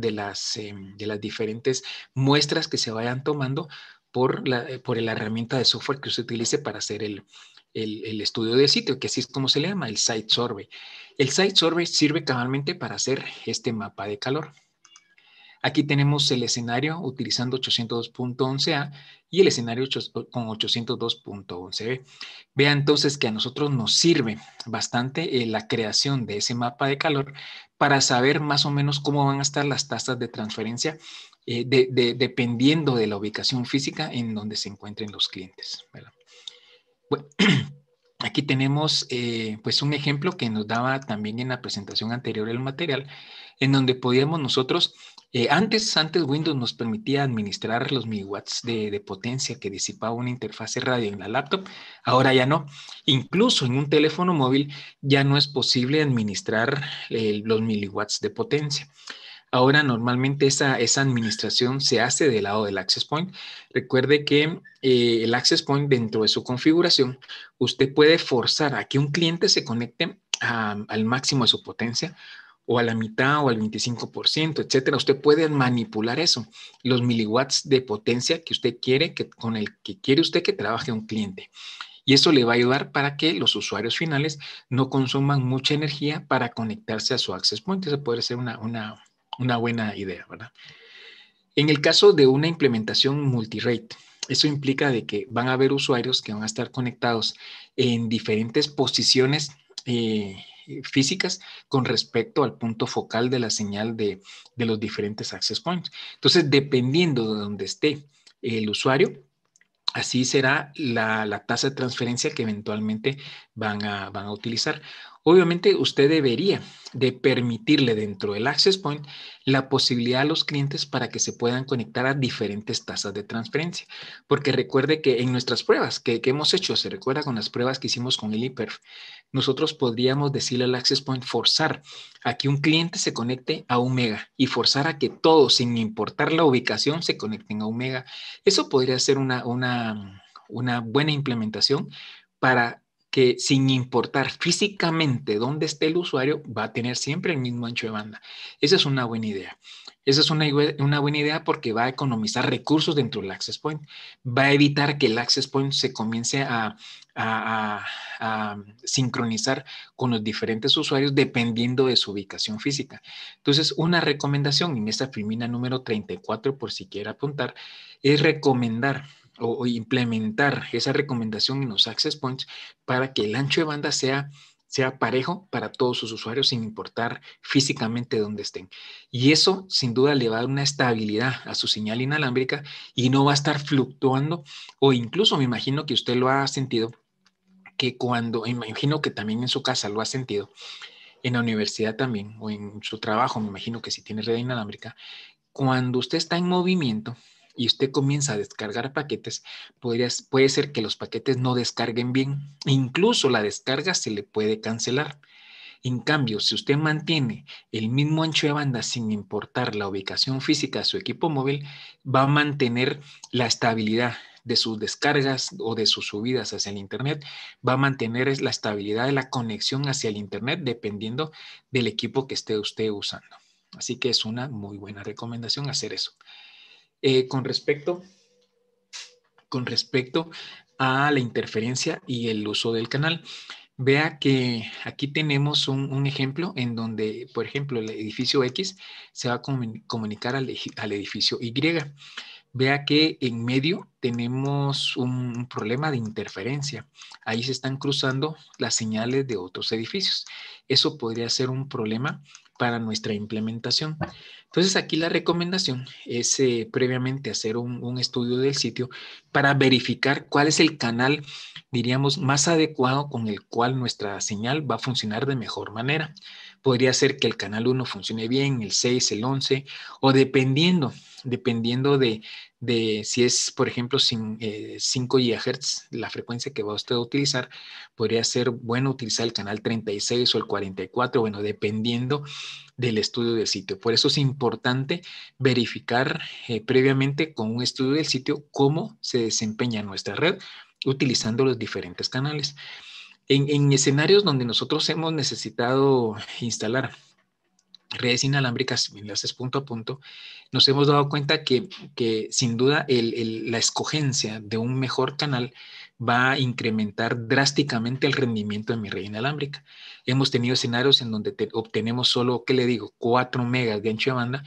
[SPEAKER 1] las diferentes muestras que se vayan tomando por la herramienta de software que usted utilice para hacer el estudio del sitio, que así es como se le llama, el Site Survey. El Site Survey sirve cabalmente para hacer este mapa de calor. Aquí tenemos el escenario utilizando 802.11a y el escenario con 802.11b. Vea entonces que a nosotros nos sirve bastante la creación de ese mapa de calor para saber más o menos cómo van a estar las tasas de transferencia dependiendo de la ubicación física en donde se encuentren los clientes, ¿verdad? Bueno, aquí tenemos pues un ejemplo que nos daba también en la presentación anterior el material, en donde podíamos nosotros, antes Windows nos permitía administrar los miliwatts de potencia que disipaba una interfase radio en la laptop, ahora ya no. Incluso en un teléfono móvil ya no es posible administrar los miliwatts de potencia. Ahora normalmente esa administración se hace del lado del Access Point. Recuerde que el Access Point dentro de su configuración, usted puede forzar a que un cliente se conecte al máximo de su potencia o a la mitad o al 25%, etcétera. Usted puede manipular eso, los miliwatts de potencia que usted quiere, con el que quiere usted que trabaje un cliente. Y eso le va a ayudar para que los usuarios finales no consuman mucha energía para conectarse a su Access Point. Eso puede ser una buena idea, ¿verdad? En el caso de una implementación multi-rate, eso implica de que van a haber usuarios que van a estar conectados en diferentes posiciones físicas con respecto al punto focal de la señal de los diferentes access points. Entonces, dependiendo de donde esté el usuario, así será la tasa de transferencia que eventualmente van a utilizar. Obviamente usted debería de permitirle dentro del Access Point la posibilidad a los clientes para que se puedan conectar a diferentes tasas de transferencia. Porque recuerde que en nuestras pruebas que hemos hecho, se recuerda con las pruebas que hicimos con el IPERF, nosotros podríamos decirle al Access Point forzar a que un cliente se conecte a 1 mega y forzar a que todos, sin importar la ubicación, se conecten a 1 mega. Eso podría ser una buena implementación para que sin importar físicamente dónde esté el usuario, va a tener siempre el mismo ancho de banda. Esa es una buena idea. Esa es una buena idea porque va a economizar recursos dentro del Access Point. Va a evitar que el Access Point se comience a sincronizar con los diferentes usuarios dependiendo de su ubicación física. Entonces, una recomendación en esta filmina número 34, por si quiere apuntar, es recomendar o implementar esa recomendación en los access points para que el ancho de banda sea parejo para todos sus usuarios sin importar físicamente dónde estén. Y eso sin duda le va a dar una estabilidad a su señal inalámbrica y no va a estar fluctuando, o incluso me imagino que usted lo ha sentido, que me imagino que también en su casa lo ha sentido, en la universidad también, o en su trabajo, me imagino que si tiene red inalámbrica, cuando usted está en movimiento y usted comienza a descargar paquetes, puede ser que los paquetes no descarguen bien. Incluso la descarga se le puede cancelar. En cambio, si usted mantiene el mismo ancho de banda sin importar la ubicación física de su equipo móvil, va a mantener la estabilidad de sus descargas o de sus subidas hacia el Internet, va a mantener la estabilidad de la conexión hacia el Internet dependiendo del equipo que esté usted usando. Así que es una muy buena recomendación hacer eso. Con respecto a la interferencia y el uso del canal, vea que aquí tenemos un ejemplo en donde, por ejemplo, el edificio X se va a comunicar al edificio Y. vea que en medio tenemos un problema de interferencia. Ahí se están cruzando las señales de otros edificios. Eso podría ser un problema para nuestra implementación. Entonces, aquí la recomendación es previamente hacer un estudio del sitio para verificar cuál es el canal, diríamos, más adecuado con el cual nuestra señal va a funcionar de mejor manera. Podría ser que el canal 1 funcione bien, el 6, el 11, o dependiendo de si es, por ejemplo, 5 GHz, la frecuencia que va usted a utilizar, podría ser bueno utilizar el canal 36 o el 44, bueno, dependiendo del estudio del sitio. Por eso es importante verificar previamente con un estudio del sitio cómo se desempeña nuestra red utilizando los diferentes canales. En escenarios donde nosotros hemos necesitado instalar redes inalámbricas, enlaces punto a punto, nos hemos dado cuenta que sin duda la escogencia de un mejor canal va a incrementar drásticamente el rendimiento de mi red inalámbrica. Hemos tenido escenarios en donde obtenemos solo, ¿qué le digo?, 4 megas de ancho de banda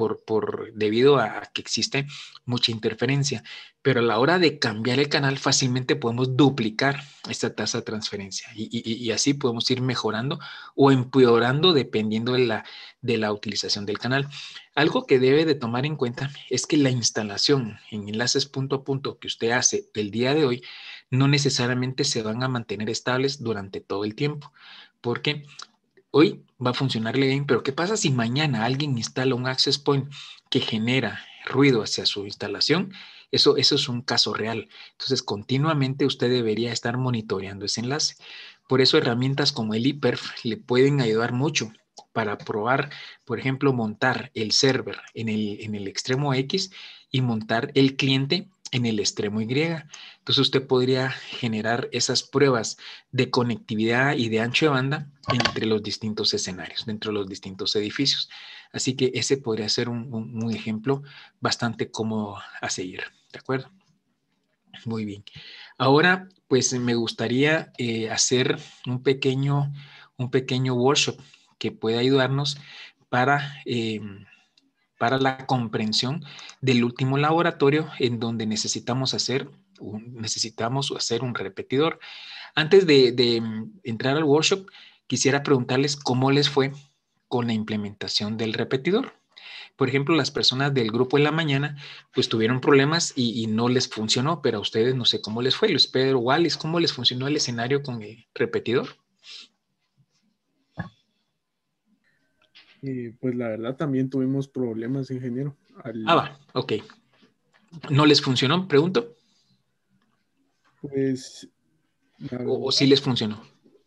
[SPEAKER 1] debido a que existe mucha interferencia. Pero a la hora de cambiar el canal, fácilmente podemos duplicar esta tasa de transferencia y así podemos ir mejorando o empeorando dependiendo de la utilización del canal. Algo que debe de tomar en cuenta es que la instalación en enlaces punto a punto que usted hace el día de hoy no necesariamente se van a mantener estables durante todo el tiempo, porque hoy va a funcionarle bien, pero ¿qué pasa si mañana alguien instala un access point que genera ruido hacia su instalación? Eso es un caso real. Entonces, continuamente usted debería estar monitoreando ese enlace. Por eso herramientas como el ePerf le pueden ayudar mucho para probar, por ejemplo, montar el server en el extremo X y montar el cliente en el extremo Y. Entonces usted podría generar esas pruebas de conectividad y de ancho de banda entre los distintos escenarios, dentro de los distintos edificios. Así que ese podría ser un ejemplo bastante cómodo a seguir. ¿De acuerdo? Muy bien. Ahora, pues me gustaría hacer un pequeño workshop que pueda ayudarnos para, eh, para la comprensión del último laboratorio en donde necesitamos hacer un repetidor. Antes de entrar al workshop, quisiera preguntarles cómo les fue con la implementación del repetidor. Por ejemplo, las personas del grupo en la mañana, pues tuvieron problemas y no les funcionó, pero a ustedes no sé cómo les fue. Luis Pedro, Wallis, ¿cómo les funcionó el escenario con el repetidor?
[SPEAKER 2] Pues la verdad también tuvimos problemas, ingeniero.
[SPEAKER 1] Va, ok. ¿No les funcionó? Pregunto.
[SPEAKER 2] Pues la
[SPEAKER 1] ¿O
[SPEAKER 2] verdad,
[SPEAKER 1] sí les funcionó?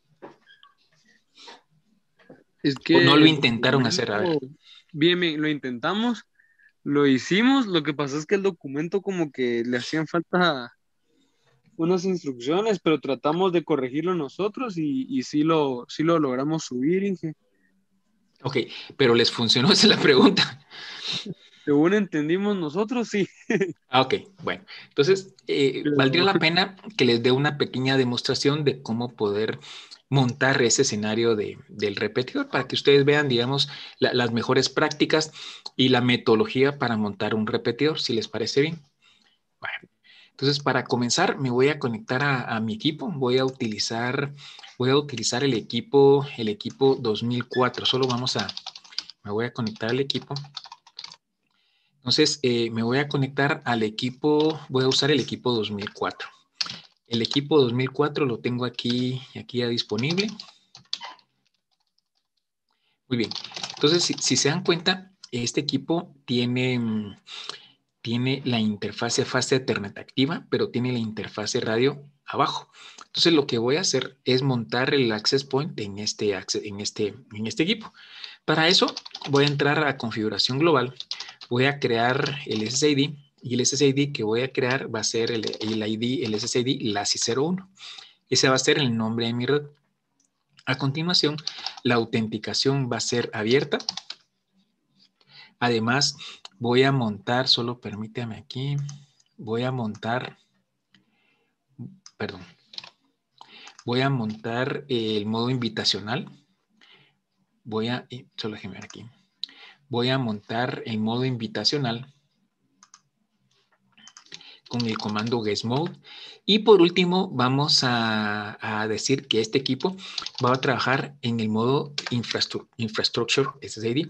[SPEAKER 3] Es
[SPEAKER 1] ¿O no lo
[SPEAKER 3] que el
[SPEAKER 1] intentaron hacer? A ver.
[SPEAKER 3] documento, bien, bien, lo intentamos, lo hicimos, lo que pasa es que el documento como que le hacían falta unas instrucciones, pero tratamos de corregirlo nosotros y sí lo logramos subir, Inge.
[SPEAKER 1] Ok, pero ¿les funcionó? Esa es la pregunta.
[SPEAKER 3] Según entendimos nosotros, sí,
[SPEAKER 1] Ok, bueno. Entonces, valdría
[SPEAKER 3] pero
[SPEAKER 1] la pena que les dé una pequeña demostración de cómo poder montar ese escenario del repetidor para que ustedes vean, digamos, las mejores prácticas y la metodología para montar un repetidor, si les parece bien. Bueno, entonces, para comenzar, me voy a conectar a mi equipo. Voy a utilizar el equipo 2004. Me voy a conectar al equipo. Entonces, me voy a conectar al equipo, voy a usar el equipo 2004. El equipo 2004 lo tengo aquí ya disponible. Muy bien. Entonces, si se dan cuenta, este equipo tiene la interfase fase Ethernet activa, pero tiene la interfase radio abajo. Entonces, lo que voy a hacer es montar el access point en este equipo. Para eso, voy a entrar a configuración global. Voy a crear el SSID y el SSID que voy a crear va a ser el ID, el SSID LACI01. Ese va a ser el nombre de mi red. A continuación, la autenticación va a ser abierta. Además, voy a montar, solo permítame aquí, voy a montar, perdón, voy a montar el modo invitacional. Solo déjenme ver aquí. Voy a montar el modo invitacional con el comando guessmode. Y por último, vamos a decir que este equipo va a trabajar en el modo Infrastructure SSID.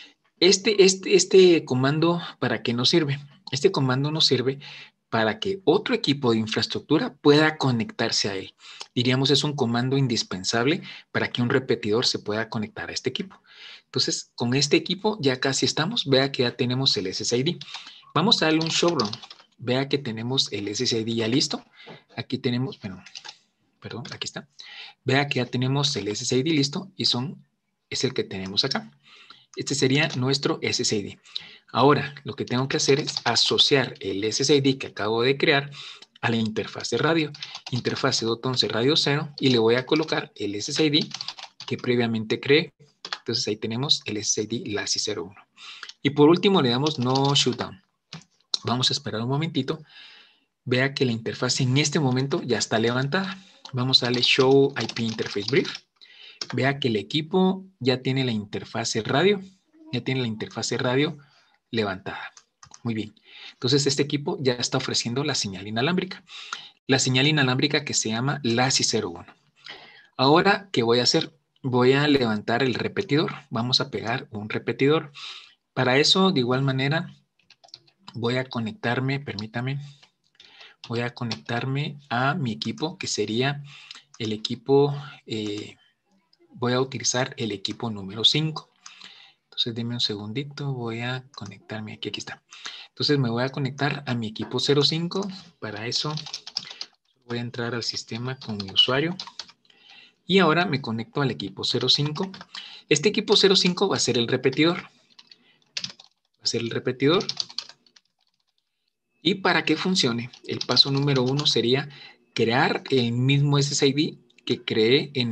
[SPEAKER 1] Este comando, ¿para qué nos sirve? Este comando nos sirve para que otro equipo de infraestructura pueda conectarse a él. Diríamos, es un comando indispensable para que un repetidor se pueda conectar a este equipo. Entonces, con este equipo ya casi estamos. Vea que ya tenemos el SSID. Vamos a darle un showrun. Vea que tenemos el SSID ya listo. Aquí tenemos, bueno, perdón, aquí está. Vea que ya tenemos el SSID listo y es el que tenemos acá. Este sería nuestro SSID. Ahora, lo que tengo que hacer es asociar el SSID que acabo de crear a la interfaz de radio. Interfaz 211 radio 0 y le voy a colocar el SSID que previamente creé. Entonces ahí tenemos el SSID LASI 01. Y por último le damos no shutdown. Vamos a esperar un momentito. Vea que la interfaz en este momento ya está levantada. Vamos a darle show IP interface brief. Vea que el equipo ya tiene la interfase radio. Ya tiene la interfase radio levantada. Muy bien. Entonces este equipo ya está ofreciendo la señal inalámbrica. La señal inalámbrica que se llama LASI 01. Ahora, ¿qué voy a hacer? Voy a levantar el repetidor. Vamos a pegar un repetidor. Para eso, de igual manera, voy a conectarme, permítame, voy a conectarme a mi equipo, que sería el equipo, voy a utilizar el equipo número 5. Entonces, denme un segundito, voy a conectarme aquí, aquí está. Entonces, me voy a conectar a mi equipo 05. Para eso, voy a entrar al sistema con mi usuario. Y ahora me conecto al equipo 05. Este equipo 05 va a ser el repetidor. Va a ser el repetidor. Y para que funcione, el paso número 1 sería crear el mismo SSID que creé en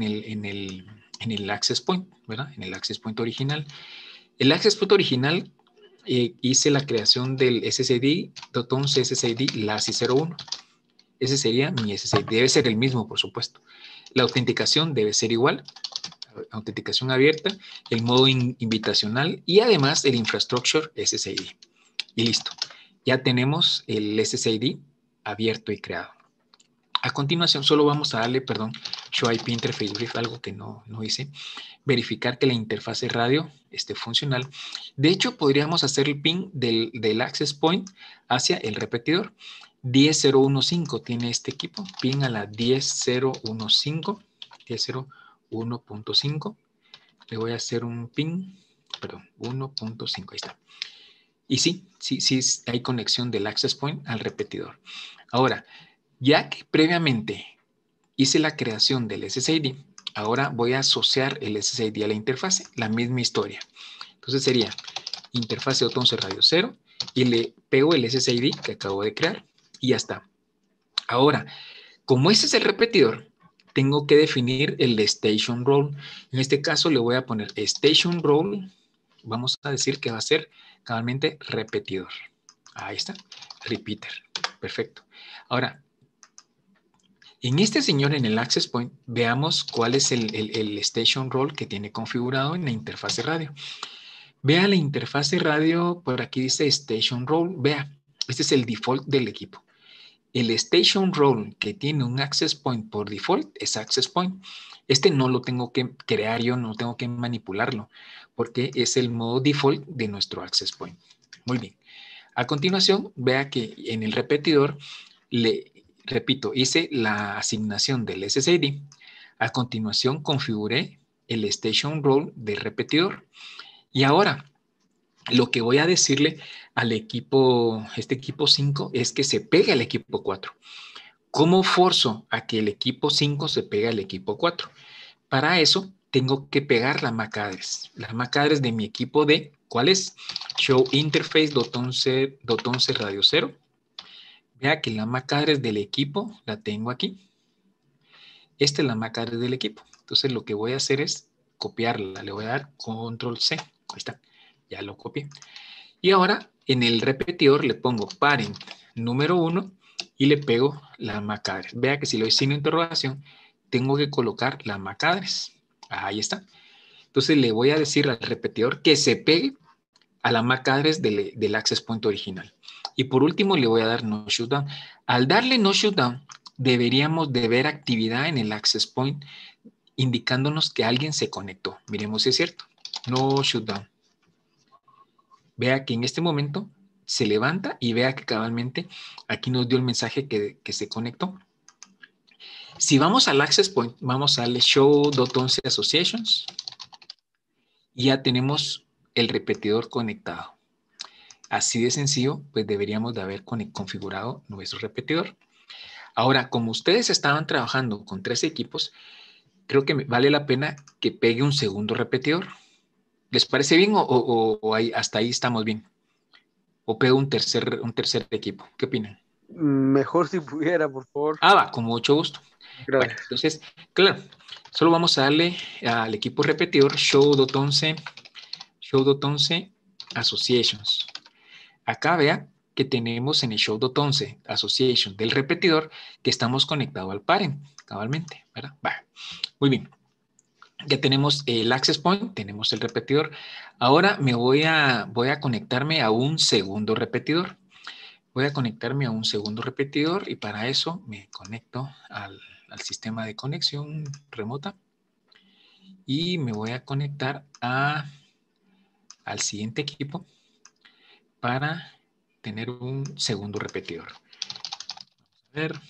[SPEAKER 1] el Access Point, ¿verdad? En el Access Point original. El Access Point original hice la creación del SSID, .11 SSID LASI 01. Ese sería mi SSID. Debe ser el mismo, por supuesto. La autenticación debe ser igual. Autenticación abierta, el modo invitacional y además el Infrastructure SSID. Y listo. Ya tenemos el SSID abierto y creado. A continuación, solo vamos a darle, show IP interface brief, algo que no hice. Verificar que la interfase radio esté funcional. De hecho, podríamos hacer el ping del access point hacia el repetidor. 10.015 tiene este equipo. Ping a la 10.015. 10.0.1.5. Le voy a hacer un ping, 1.5. Ahí está. Y sí, hay conexión del access point al repetidor. Ahora, ya que previamente hice la creación del SSID, ahora voy a asociar el SSID a la interfase, la misma historia. Entonces sería interfase 211 radio 0 y le pego el SSID que acabo de crear y ya está. Ahora, como ese es el repetidor, tengo que definir el station role. En este caso le voy a poner station role. Vamos a decir que va a ser cabalmente repetidor. Ahí está, repeater. Perfecto. Ahora, en este señor, en el access point, veamos cuál es el station role que tiene configurado en la interfase radio. Vea la interfase radio, por aquí dice station role. Vea, este es el default del equipo. El station role que tiene un access point por default es access point. Este no lo tengo que crear yo, no tengo que manipularlo, porque es el modo default de nuestro access point. Muy bien. A continuación, vea que en el repetidor, repito, hice la asignación del SSID. A continuación, configuré el station role del repetidor. Y ahora, lo que voy a decirle al equipo, este equipo 5, es que se pegue al equipo 4. ¿Cómo forzo a que el equipo 5 se pegue al equipo 4? Para eso, tengo que pegar la MAC address. La MAC address de mi equipo de, ¿cuál es? Show interface .11 radio 0. Vea que la MAC address del equipo la tengo aquí. Esta es la MAC address del equipo. Entonces, lo que voy a hacer es copiarla. Le voy a dar control C. Ahí está. Ya lo copié. Y ahora, en el repetidor le pongo parent número 1 y le pego la MAC address. Vea que si le doy signo de interrogación, tengo que colocar la MAC address. Ahí está. Entonces le voy a decir al repetidor que se pegue a la MAC address del access point original. Y por último le voy a dar no shutdown. Al darle no shutdown, deberíamos de ver actividad en el access point indicándonos que alguien se conectó. Miremos si es cierto. No shutdown. Vea que en este momento se levanta y vea que cabalmente aquí nos dio el mensaje que se conectó. Si vamos al access point, vamos a darle show.11 associations y ya tenemos el repetidor conectado. Así de sencillo, pues deberíamos de haber configurado nuestro repetidor. Ahora, como ustedes estaban trabajando con 3 equipos, creo que vale la pena que pegue un segundo repetidor. ¿Les parece bien o hasta ahí estamos bien? ¿O pego un tercer equipo? ¿Qué opinan?
[SPEAKER 3] Mejor si pudiera, por favor.
[SPEAKER 1] Va, con mucho gusto. Bueno,
[SPEAKER 3] Gracias.
[SPEAKER 1] entonces, claro, solo vamos a darle al equipo repetidor show.11 associations. Acá vea que tenemos en el show.11 association del repetidor que estamos conectados al parent, cabalmente, ¿verdad? Va, muy bien. Ya tenemos el access point, tenemos el repetidor. Ahora voy a conectarme a un segundo repetidor. Voy a conectarme a un segundo repetidor y para eso me conecto al sistema de conexión remota y me voy a conectar al siguiente equipo para tener un segundo repetidor. Vamos a ver.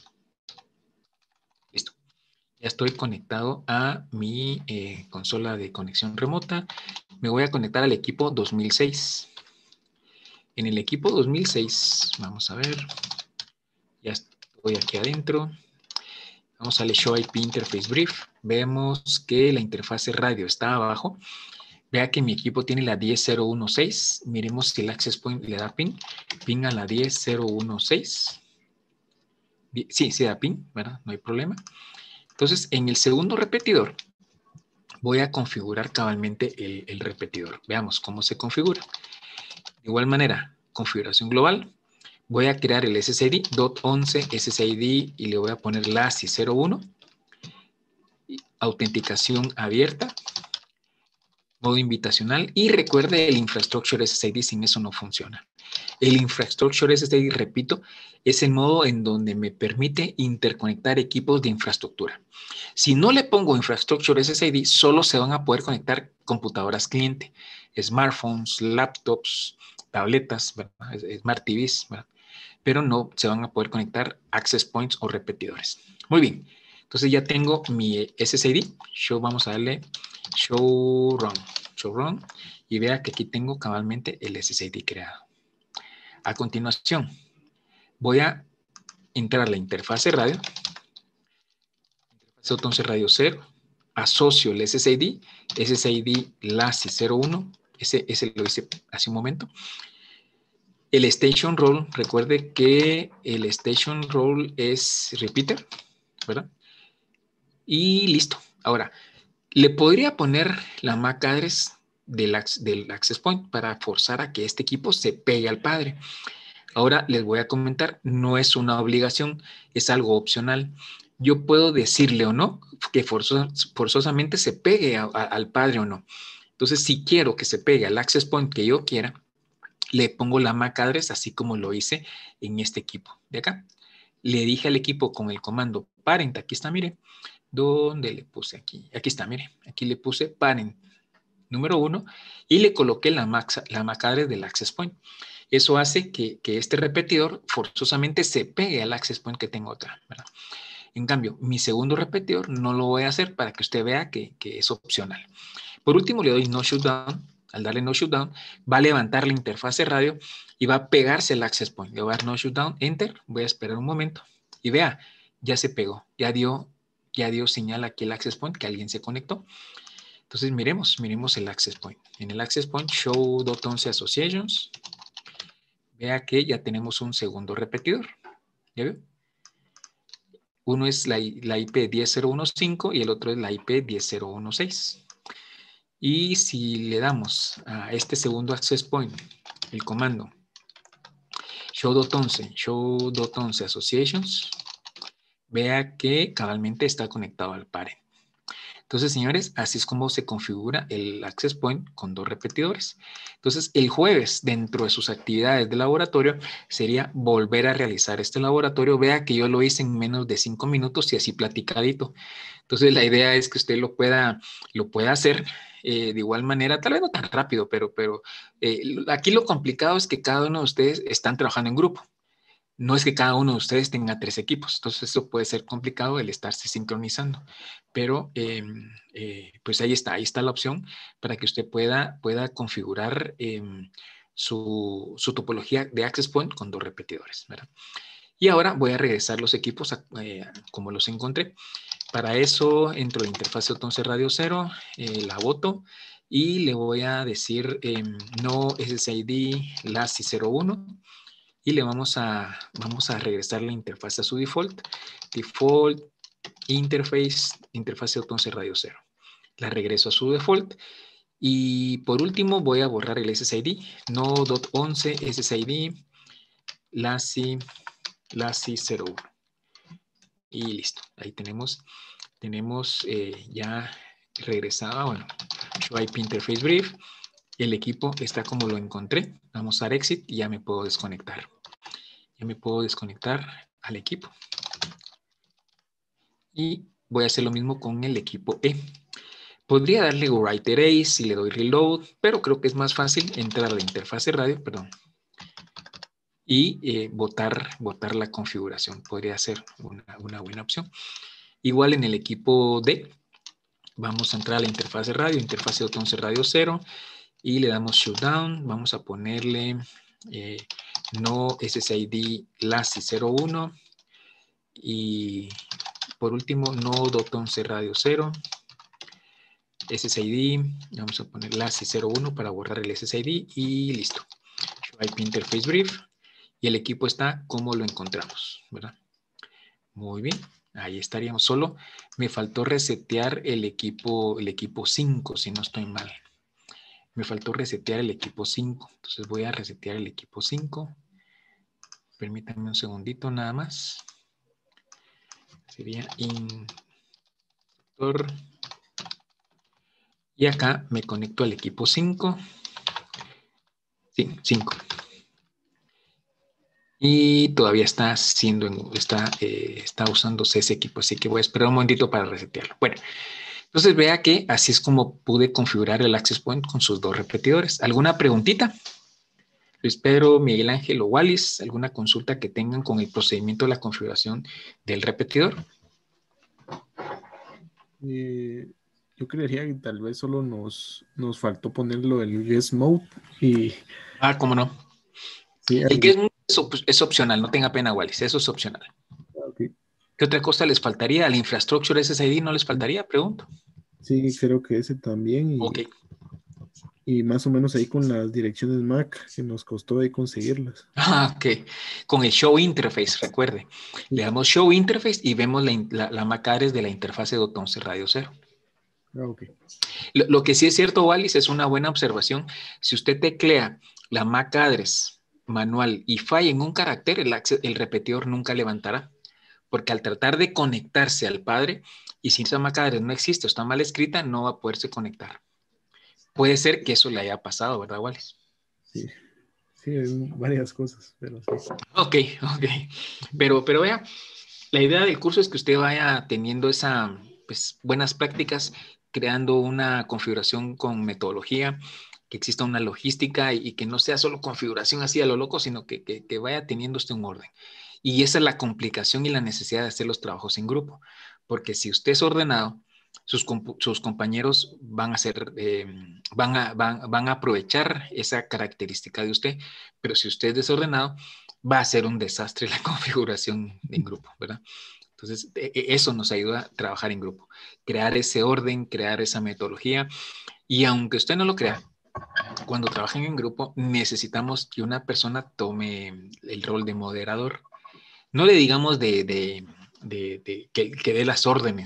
[SPEAKER 1] Listo. Ya estoy conectado a mi consola de conexión remota. Me voy a conectar al equipo 2006. En el equipo 2006, vamos a ver. Ya estoy aquí adentro. Vamos a darle Show IP Interface Brief. Vemos que la interfase radio está abajo. Vea que mi equipo tiene la 10016. Miremos si el access point le da ping. Ping a la 10016. Sí, se da ping, ¿verdad? No hay problema. Entonces, en el segundo repetidor, voy a configurar cabalmente el repetidor. Veamos cómo se configura. De igual manera, configuración global. Voy a crear el SSID, .11 SSID y le voy a poner LASI 01. Autenticación abierta. Modo invitacional. Y recuerde el Infrastructure SSID, sin eso no funciona. El Infrastructure SSID, repito, es el modo en donde me permite interconectar equipos de infraestructura. Si no le pongo Infrastructure SSID, solo se van a poder conectar computadoras cliente, smartphones, laptops, tabletas, ¿verdad? Smart TVs, ¿verdad? Pero no se van a poder conectar access points o repetidores. Muy bien. Entonces ya tengo mi SSID. Vamos a darle show run. Y vea que aquí tengo cabalmente el SSID creado. A continuación, voy a entrar a la interfase radio. Entonces radio 0. Asocio el SSID LASI 01. Ese lo hice hace un momento. El station role, recuerde que el station role es repeater, ¿verdad? Y listo. Ahora, le podría poner la MAC address del access point para forzar a que este equipo se pegue al padre. Ahora les voy a comentar, no es una obligación, es algo opcional. Yo puedo decirle o no que forzosamente se pegue al padre o no. Entonces, si quiero que se pegue al access point que yo quiera, le pongo la MAC address así como lo hice en este equipo de acá. Le dije al equipo con el comando parent, aquí está, mire, ¿dónde le puse aquí? Aquí está, mire, aquí le puse parent número 1 y le coloqué la MAC address del access point. Eso hace que este repetidor forzosamente se pegue al access point que tengo acá, ¿verdad? En cambio, mi segundo repetidor no lo voy a hacer para que usted vea que es opcional. Por último, le doy no shutdown. Al darle no shutdown, va a levantar la interfase radio y va a pegarse el access point. Le voy a dar no shutdown, enter. Voy a esperar un momento y vea, ya se pegó. Ya dio señal aquí el access point que alguien se conectó. Entonces, miremos el access point. En el access point, show.11 associations. Vea que ya tenemos un segundo repetidor. ¿Ya veo? Uno es la IP 10015 y el otro es la IP 10016. Y si le damos a este segundo access point el comando show.11 associations, vea que cabalmente está conectado al parent. Entonces, señores, así es como se configura el Access Point con 2 repetidores. Entonces, el jueves, dentro de sus actividades de laboratorio, sería volver a realizar este laboratorio. Vea que yo lo hice en menos de 5 minutos y así platicadito. Entonces, la idea es que usted lo pueda hacer de igual manera, tal vez no tan rápido, pero aquí lo complicado es que cada uno de ustedes están trabajando en grupo. No es que cada uno de ustedes tenga 3 equipos, entonces eso puede ser complicado el estarse sincronizando, pero pues ahí está la opción para que usted pueda configurar su topología de Access Point con 2 repetidores, ¿verdad? Y ahora voy a regresar los equipos como los encontré. Para eso entro a la interfaz de Otonce Radio 0, la boto y le voy a decir no SSID LASI 01. Y le vamos a regresar la interfaz a su default interface de Otonce Radio 0. La regreso a su default. Y por último voy a borrar el SSID, no.11 SSID LASI 01. Y listo, ahí tenemos ya regresado, bueno, Show IP Interface Brief. El equipo está como lo encontré. Vamos a dar exit y ya me puedo desconectar. Ya me puedo desconectar al equipo. Y voy a hacer lo mismo con el equipo E. Podría darle write erase si le doy reload, pero creo que es más fácil entrar a la interfaz de radio, perdón, y botar la configuración. Podría ser una buena opción. Igual en el equipo D, vamos a entrar a la interfaz de radio, interfaz de Otonce Radio 0, y le damos shutdown. Vamos a ponerle no SSID LASI 01 y por último no.11 Radio 0 SSID, vamos a poner LASI 01 para borrar el SSID y listo. IP Interface Brief y el equipo está como lo encontramos, ¿verdad? Muy bien, ahí estaríamos. Solo me faltó resetear el equipo 5, si no estoy mal. Me faltó resetear el equipo 5. Entonces voy a resetear el equipo 5. Permítanme un segundito nada más. Sería instructor. Y acá me conecto al equipo 5. Sí, 5. Y todavía está usándose ese equipo, así que voy a esperar un momentito para resetearlo. Bueno, entonces vea que así es como pude configurar el Access Point con sus 2 repetidores. ¿Alguna preguntita? Luis Pedro, Miguel Ángel o Wallis, ¿alguna consulta que tengan con el procedimiento de la configuración del repetidor?
[SPEAKER 2] Yo creería que tal vez solo nos faltó ponerlo el guest mode y...
[SPEAKER 1] ¿Cómo no?
[SPEAKER 2] Sí,
[SPEAKER 1] El guest mode es opcional, no tenga pena, Wallis, eso es opcional.
[SPEAKER 2] okay.
[SPEAKER 1] ¿Qué otra cosa les faltaría? ¿Al infrastructure SSID no les faltaría? Pregunto.
[SPEAKER 2] Sí, creo que ese también.
[SPEAKER 1] Ok.
[SPEAKER 2] Y más o menos ahí con las direcciones MAC que nos costó ahí conseguirlas.
[SPEAKER 1] Ok. Con el Show Interface, recuerde. Le damos Show Interface y vemos la MAC address de la interfase de Otonce Radio 0.
[SPEAKER 2] Ok.
[SPEAKER 1] Lo que sí es cierto, Wallis, es una buena observación. Si usted teclea la MAC address manual y falla en un carácter, el repetidor nunca levantará. Porque al tratar de conectarse al padre, y si esa MAC address no existe o está mal escrita, no va a poderse conectar. Puede ser que eso le haya pasado, ¿verdad, Wallis?
[SPEAKER 2] Sí, varias cosas, pero sí.
[SPEAKER 1] Ok. Pero vea, la idea del curso es que usted vaya teniendo buenas prácticas, creando una configuración con metodología, que exista una logística y que no sea solo configuración así a lo loco, sino que vaya teniendo usted un orden. Y esa es la complicación y la necesidad de hacer los trabajos en grupo, porque si usted es ordenado, sus compañeros van a aprovechar esa característica de usted, pero si usted es desordenado, va a ser un desastre la configuración en grupo, ¿verdad? Entonces, eso nos ayuda a trabajar en grupo, crear ese orden, crear esa metodología. Y aunque usted no lo crea, cuando trabajen en grupo, necesitamos que una persona tome el rol de moderador. No le digamos que dé las órdenes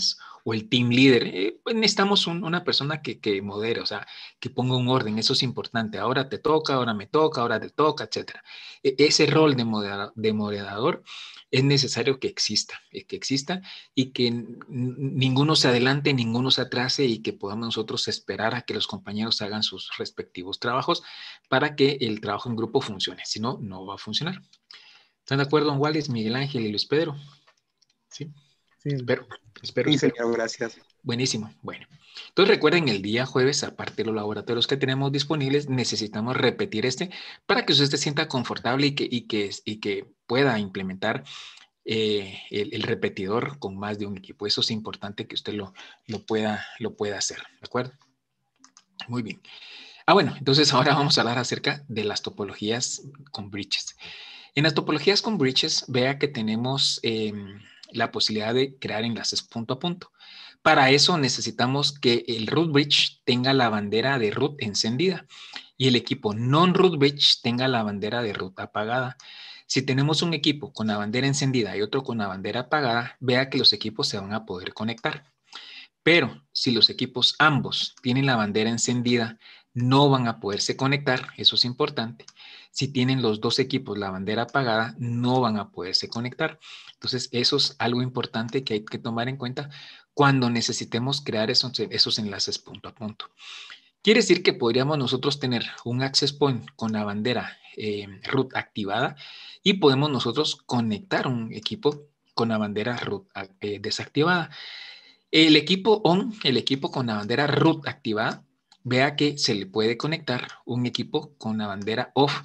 [SPEAKER 1] o el team leader, pues necesitamos una persona que modere, o sea, que ponga un orden, eso es importante. Ahora te toca, ahora me toca, ahora te toca, etcétera. Ese rol de moderador es necesario que exista y que ninguno se adelante, ninguno se atrase y que podamos nosotros esperar a que los compañeros hagan sus respectivos trabajos para que el trabajo en grupo funcione. Si no, no va a funcionar. ¿Están de acuerdo, don Wallace, Miguel Ángel y Luis Pedro? Sí.
[SPEAKER 2] Sí,
[SPEAKER 1] Espero.
[SPEAKER 4] Sí, señor, gracias.
[SPEAKER 1] Buenísimo. Bueno, entonces recuerden, el día jueves, aparte de los laboratorios que tenemos disponibles, necesitamos repetir para que usted se sienta confortable y que pueda implementar el repetidor con más de un equipo. Eso es importante que usted lo pueda hacer. ¿De acuerdo? Muy bien. Bueno, entonces ahora vamos a hablar acerca de las topologías con bridges. En las topologías con bridges, vea que tenemos la posibilidad de crear enlaces punto a punto. Para eso necesitamos que el root bridge tenga la bandera de root encendida y el equipo non-root bridge tenga la bandera de root apagada. Si tenemos un equipo con la bandera encendida y otro con la bandera apagada, vea que los equipos se van a poder conectar. Pero si los equipos ambos tienen la bandera encendida, no van a poderse conectar, eso es importante. Si tienen los dos equipos la bandera apagada, no van a poderse conectar. Entonces, eso es algo importante que hay que tomar en cuenta cuando necesitemos crear esos enlaces punto a punto. Quiere decir que podríamos nosotros tener un access point con la bandera root activada y podemos nosotros conectar un equipo con la bandera root desactivada. El equipo on, el equipo con la bandera root activada, vea que se le puede conectar un equipo con la bandera off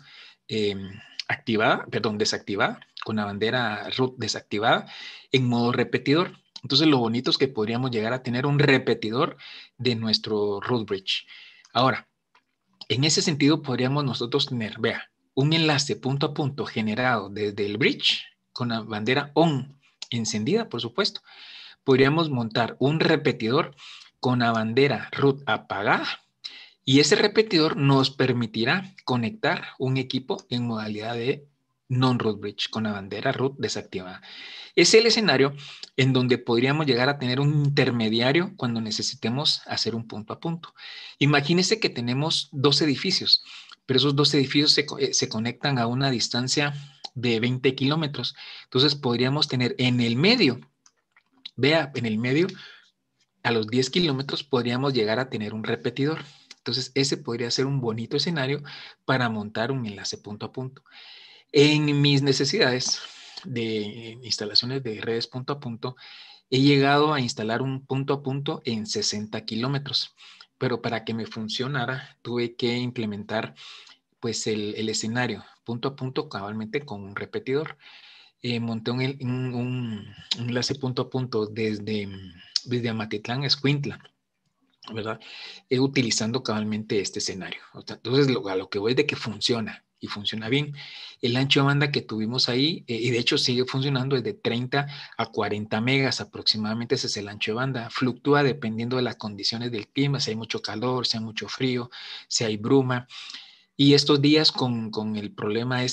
[SPEAKER 1] desactivada, con la bandera root desactivada en modo repetidor. Entonces lo bonito es que podríamos llegar a tener un repetidor de nuestro root bridge. Ahora, en ese sentido podríamos nosotros tener, vea, un enlace punto a punto generado desde el bridge con la bandera on encendida, por supuesto. Podríamos montar un repetidor con la bandera root apagada y ese repetidor nos permitirá conectar un equipo en modalidad de non-root bridge con la bandera root desactivada. Es el escenario en donde podríamos llegar a tener un intermediario cuando necesitemos hacer un punto a punto. Imagínese que tenemos dos edificios, pero esos dos edificios se conectan a una distancia de 20 kilómetros. Entonces podríamos tener en el medio, vea, en el medio, a los 10 kilómetros podríamos llegar a tener un repetidor. Entonces, ese podría ser un bonito escenario para montar un enlace punto a punto. En mis necesidades de instalaciones de redes punto a punto, he llegado a instalar un punto a punto en 60 kilómetros, pero para que me funcionara tuve que implementar pues el escenario punto a punto cabalmente con un repetidor. Monté un enlace punto a punto desde Amatitlán a Escuintla, ¿verdad? Utilizando cabalmente este escenario. Entonces, a lo que voy es de que funciona y funciona bien. El ancho de banda que tuvimos ahí, y de hecho sigue funcionando, es de 30 a 40 megas aproximadamente, ese es el ancho de banda. Fluctúa dependiendo de las condiciones del clima, si hay mucho calor, si hay mucho frío, si hay bruma. Y estos días con el problema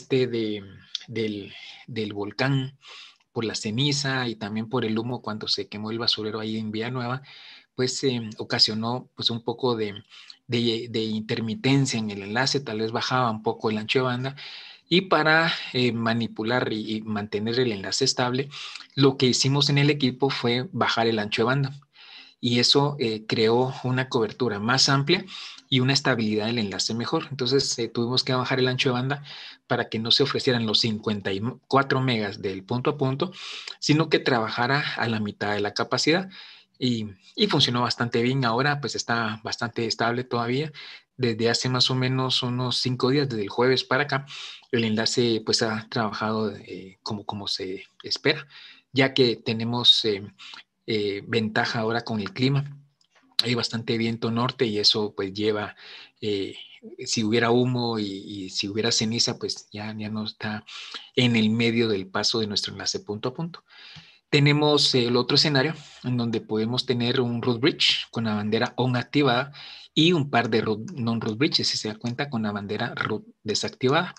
[SPEAKER 1] del volcán, por la ceniza y también por el humo cuando se quemó el basurero ahí en Villanueva, pues ocasionó pues un poco de intermitencia en el enlace, tal vez bajaba un poco el ancho de banda, y para manipular y mantener el enlace estable, lo que hicimos en el equipo fue bajar el ancho de banda y eso creó una cobertura más amplia y una estabilidad del enlace mejor. Entonces tuvimos que bajar el ancho de banda para que no se ofrecieran los 54 megas del punto a punto, sino que trabajara a la mitad de la capacidad y funcionó bastante bien. Ahora pues está bastante estable todavía. Desde hace más o menos unos 5 días, desde el jueves para acá, el enlace pues ha trabajado como se espera, ya que tenemos ventaja ahora con el clima. Hay bastante viento norte y eso pues lleva, si hubiera humo y si hubiera ceniza, pues ya no está en el medio del paso de nuestro enlace punto a punto. Tenemos el otro escenario en donde podemos tener un root bridge con la bandera on activada y un par de non-root bridges, si se da cuenta, con la bandera root desactivada.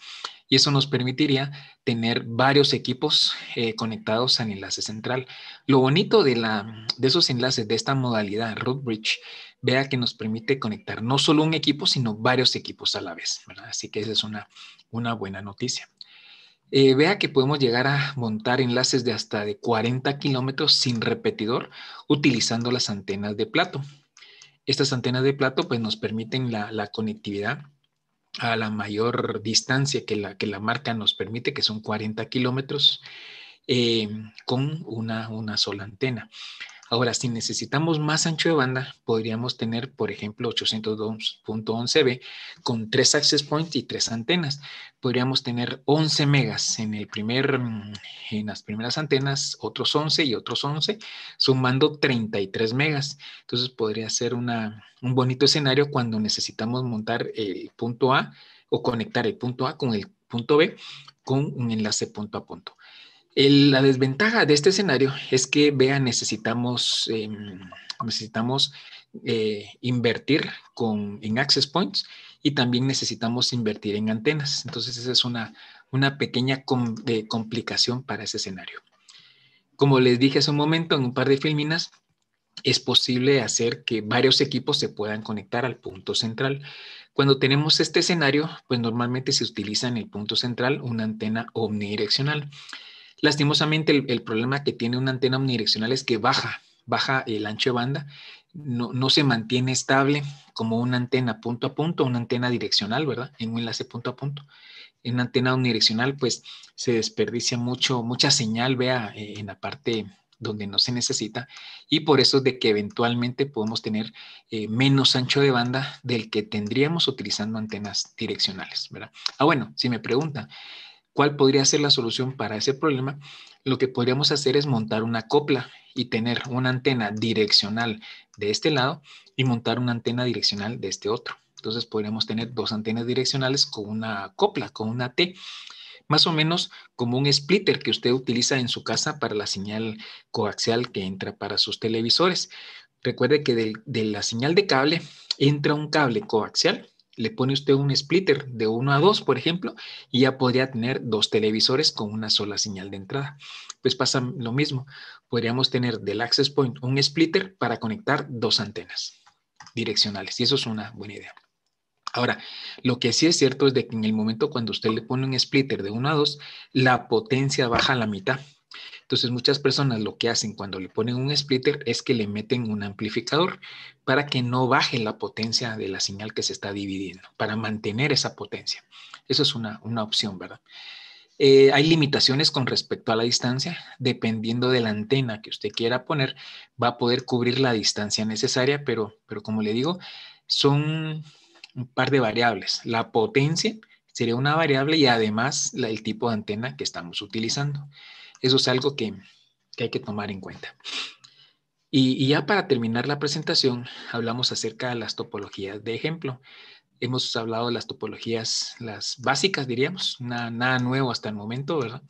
[SPEAKER 1] y eso nos permitiría tener varios equipos conectados al enlace central. Lo bonito de esos enlaces de esta modalidad Root Bridge, vea que nos permite conectar no solo un equipo, sino varios equipos a la vez, ¿verdad? Así que esa es una buena noticia. Vea que podemos llegar a montar enlaces de hasta de 40 kilómetros sin repetidor utilizando las antenas de plato. Estas antenas de plato pues nos permiten la conectividad a la mayor distancia que la marca nos permite, que son 40 kilómetros, con una sola antena. Ahora, si necesitamos más ancho de banda, podríamos tener, por ejemplo, 802.11b con 3 access points y 3 antenas. Podríamos tener 11 megas en las primeras antenas, otros 11 y otros 11, sumando 33 megas. Entonces, podría ser un bonito escenario cuando necesitamos montar el punto A o conectar el punto A con el punto B con un enlace punto a punto. La desventaja de este escenario es que, vean, necesitamos invertir en access points y también necesitamos invertir en antenas. Entonces, esa es una pequeña complicación para ese escenario. Como les dije hace un momento, en un par de filminas, es posible hacer que varios equipos se puedan conectar al punto central. Cuando tenemos este escenario, pues normalmente se utiliza en el punto central una antena omnidireccional. Lastimosamente, el problema que tiene una antena omnidireccional es que baja el ancho de banda, no se mantiene estable como una antena punto a punto, una antena direccional, ¿verdad? En un enlace punto a punto. En una antena omnidireccional, pues se desperdicia mucha señal, vea, en la parte donde no se necesita, y por eso es de que eventualmente podemos tener menos ancho de banda del que tendríamos utilizando antenas direccionales, ¿verdad? Bueno, si me preguntan, ¿cuál podría ser la solución para ese problema? Lo que podríamos hacer es montar una copla y tener una antena direccional de este lado y montar una antena direccional de este otro. Entonces podríamos tener dos antenas direccionales con una copla, con una T, más o menos como un splitter que usted utiliza en su casa para la señal coaxial que entra para sus televisores. Recuerde que de la señal de cable entra un cable coaxial, le pone usted un splitter de 1 a 2, por ejemplo, y ya podría tener dos televisores con una sola señal de entrada. Pues pasa lo mismo. Podríamos tener del access point un splitter para conectar dos antenas direccionales, y eso es una buena idea. Ahora, lo que sí es cierto es de que en el momento cuando usted le pone un splitter de 1 a 2, la potencia baja a la mitad. Entonces, muchas personas lo que hacen cuando le ponen un splitter es que le meten un amplificador para que no baje la potencia de la señal que se está dividiendo, para mantener esa potencia. Eso es una opción, ¿verdad? Hay limitaciones con respecto a la distancia. Dependiendo de la antena que usted quiera poner, va a poder cubrir la distancia necesaria, pero como le digo, son un par de variables. La potencia sería una variable y además el tipo de antena que estamos utilizando. Eso es algo que hay que tomar en cuenta. Y ya para terminar la presentación, hablamos acerca de las topologías de ejemplo. Hemos hablado de las topologías, las básicas, diríamos, nada nuevo hasta el momento, ¿verdad?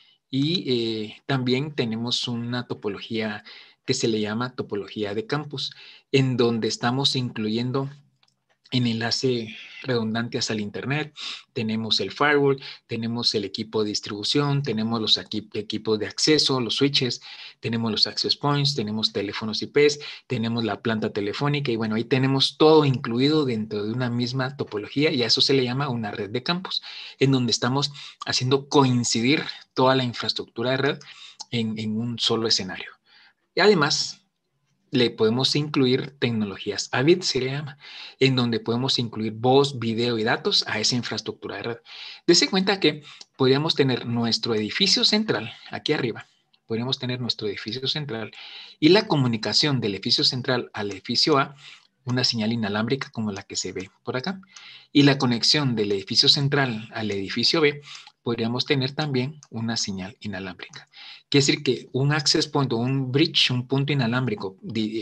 [SPEAKER 1] Y también tenemos una topología que se le llama topología de campus, en donde estamos incluyendo en enlace redundante hacia el internet, tenemos el firewall, tenemos el equipo de distribución, tenemos los equipos de acceso, los switches, tenemos los access points, tenemos teléfonos IPs, tenemos la planta telefónica y bueno, ahí tenemos todo incluido dentro de una misma topología y a eso se le llama una red de campos, en donde estamos haciendo coincidir toda la infraestructura de red en un solo escenario. Y además, le podemos incluir tecnologías AVID, se le llama, en donde podemos incluir voz, video y datos a esa infraestructura de red. Dese cuenta que podríamos tener nuestro edificio central, aquí arriba, podríamos tener nuestro edificio central y la comunicación del edificio central al edificio A, una señal inalámbrica como la que se ve por acá, y la conexión del edificio central al edificio B, podríamos tener también una señal inalámbrica. Quiere decir que un access point o un bridge, un punto inalámbrico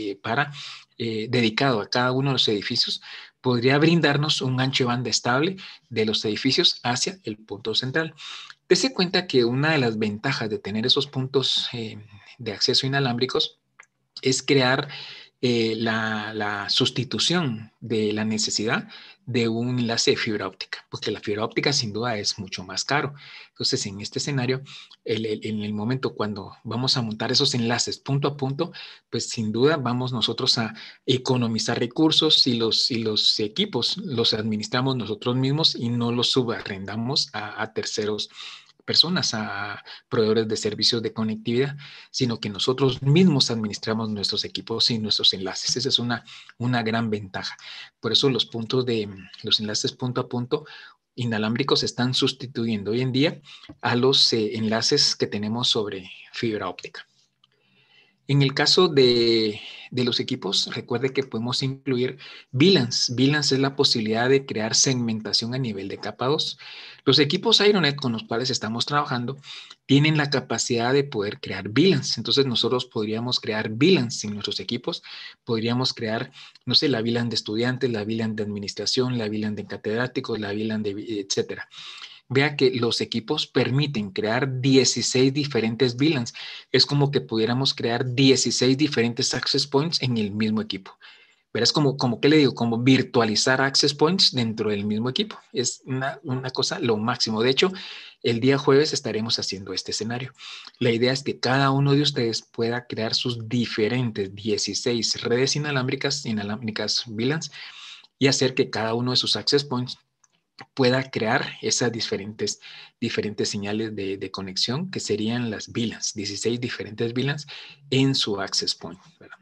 [SPEAKER 1] dedicado a cada uno de los edificios, podría brindarnos un ancho de banda estable de los edificios hacia el punto central. Dese cuenta que una de las ventajas de tener esos puntos de acceso inalámbricos es crear la sustitución de la necesidad de un enlace de fibra óptica, porque la fibra óptica sin duda es mucho más caro. Entonces, en este escenario, en el momento cuando vamos a montar esos enlaces punto a punto, pues sin duda vamos nosotros a economizar recursos y los equipos los administramos nosotros mismos y no los subarrendamos a terceros personas, a proveedores de servicios de conectividad, sino que nosotros mismos administramos nuestros equipos y nuestros enlaces. Esa es una gran ventaja. Por eso los puntos de los enlaces punto a punto inalámbricos están sustituyendo hoy en día a los enlaces que tenemos sobre fibra óptica. En el caso de los equipos, recuerde que podemos incluir VLANs. VLANs es la posibilidad de crear segmentación a nivel de capa 2. Los equipos Ironet con los cuales estamos trabajando tienen la capacidad de poder crear VLANs. Entonces nosotros podríamos crear VLANs en nuestros equipos. Podríamos crear, no sé, la VLAN de estudiantes, la VLAN de administración, la VLAN de catedráticos, la VLAN de etcétera. Vea que los equipos permiten crear 16 diferentes VLANs. Es como que pudiéramos crear 16 diferentes access points en el mismo equipo. Verás como ¿qué le digo? Como virtualizar access points dentro del mismo equipo. Es una cosa lo máximo. De hecho, el día jueves estaremos haciendo este escenario. La idea es que cada uno de ustedes pueda crear sus diferentes 16 redes inalámbricas VLANs y hacer que cada uno de sus access points pueda crear esas diferentes señales de conexión que serían las VLANs, 16 diferentes VLANs en su access point, ¿verdad?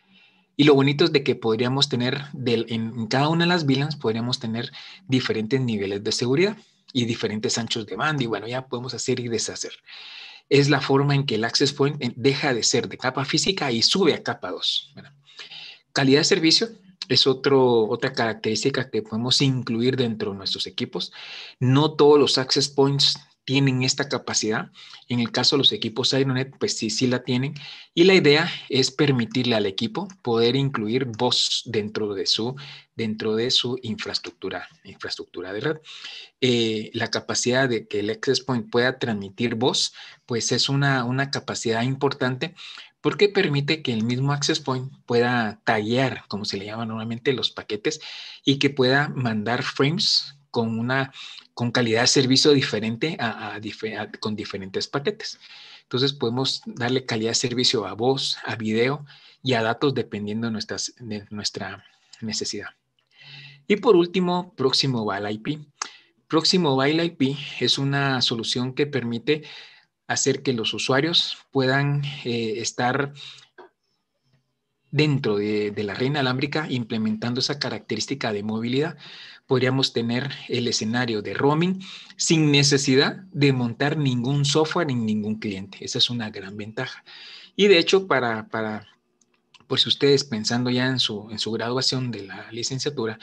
[SPEAKER 1] Y lo bonito es de que podríamos tener, en cada una de las VLANs podríamos tener diferentes niveles de seguridad y diferentes anchos de banda y bueno, ya podemos hacer y deshacer. Es la forma en que el access point deja de ser de capa física y sube a capa 2, ¿verdad? Calidad de servicio es otra característica que podemos incluir dentro de nuestros equipos. No todos los access points tienen esta capacidad. En el caso de los equipos Ironet, pues sí la tienen. Y la idea es permitirle al equipo poder incluir voz dentro de su infraestructura de red. La capacidad de que el access point pueda transmitir voz, pues es una capacidad importante porque permite que el mismo access point pueda taguear, como se le llama normalmente, los paquetes y que pueda mandar frames con calidad de servicio diferente con diferentes paquetes. Entonces podemos darle calidad de servicio a voz, a video y a datos dependiendo de nuestra necesidad. Y por último, Proximo Mobile IP. Proximo Mobile IP es una solución que permite hacer que los usuarios puedan estar dentro de la red inalámbrica implementando esa característica de movilidad. Podríamos tener el escenario de roaming sin necesidad de montar ningún software en ningún cliente. Esa es una gran ventaja. Y de hecho, por si ustedes pensando ya en su graduación de la licenciatura,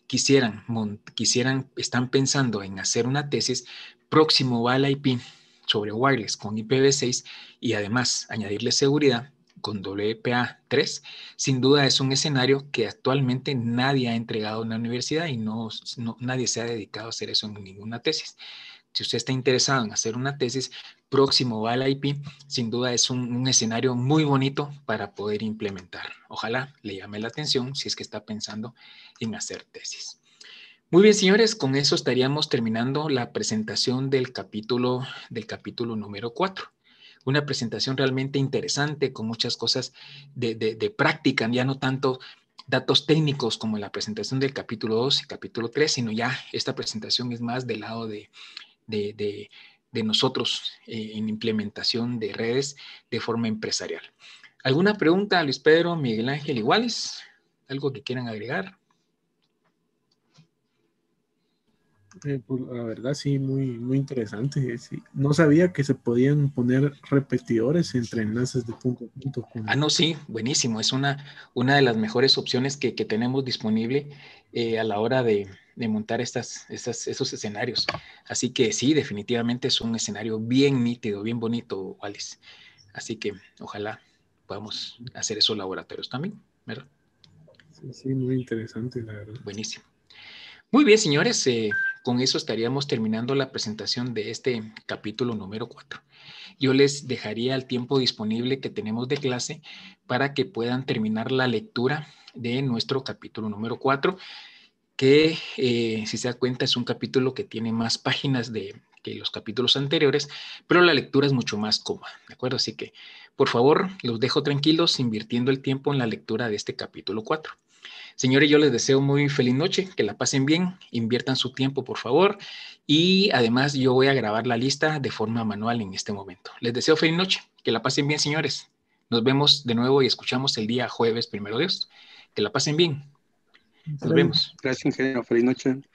[SPEAKER 1] están pensando en hacer una tesis, Proximo Mobile IP sobre wireless con IPv6 y además añadirle seguridad con WPA3, sin duda es un escenario que actualmente nadie ha entregado en la universidad y nadie se ha dedicado a hacer eso en ninguna tesis. Si usted está interesado en hacer una tesis, Proximo Mobile IP, sin duda es un escenario muy bonito para poder implementar. Ojalá le llame la atención si es que está pensando en hacer tesis. Muy bien, señores, con eso estaríamos terminando la presentación del capítulo número 4. Una presentación realmente interesante con muchas cosas de práctica, ya no tanto datos técnicos como la presentación del capítulo 2 y capítulo 3, sino ya esta presentación es más del lado de nosotros en implementación de redes de forma empresarial. ¿Alguna pregunta, Luis Pedro, Miguel Ángel, iguales? ¿Algo que quieran agregar?
[SPEAKER 2] Pues la verdad sí, muy interesante. Sí. No sabía que se podían poner repetidores entre enlaces de punto a punto.
[SPEAKER 1] No, sí, buenísimo. Es una de las mejores opciones que tenemos disponible a la hora de montar esos escenarios. Así que sí, definitivamente es un escenario bien nítido, bien bonito, Alice. Así que ojalá podamos hacer esos laboratorios también, ¿verdad?
[SPEAKER 2] Sí, muy interesante, la verdad.
[SPEAKER 1] Buenísimo. Muy bien, señores, con eso estaríamos terminando la presentación de este capítulo número 4. Yo les dejaría el tiempo disponible que tenemos de clase para que puedan terminar la lectura de nuestro capítulo número 4, que si se da cuenta es un capítulo que tiene más páginas que los capítulos anteriores, pero la lectura es mucho más cómoda, ¿de acuerdo? Así que, por favor, los dejo tranquilos invirtiendo el tiempo en la lectura de este capítulo 4. Señores, yo les deseo muy feliz noche, que la pasen bien, inviertan su tiempo, por favor, y además yo voy a grabar la lista de forma manual en este momento. Les deseo feliz noche, que la pasen bien, señores. Nos vemos de nuevo y escuchamos el día jueves, primero Dios. Que la pasen bien. Nos vemos.
[SPEAKER 4] Gracias, ingeniero. Feliz noche.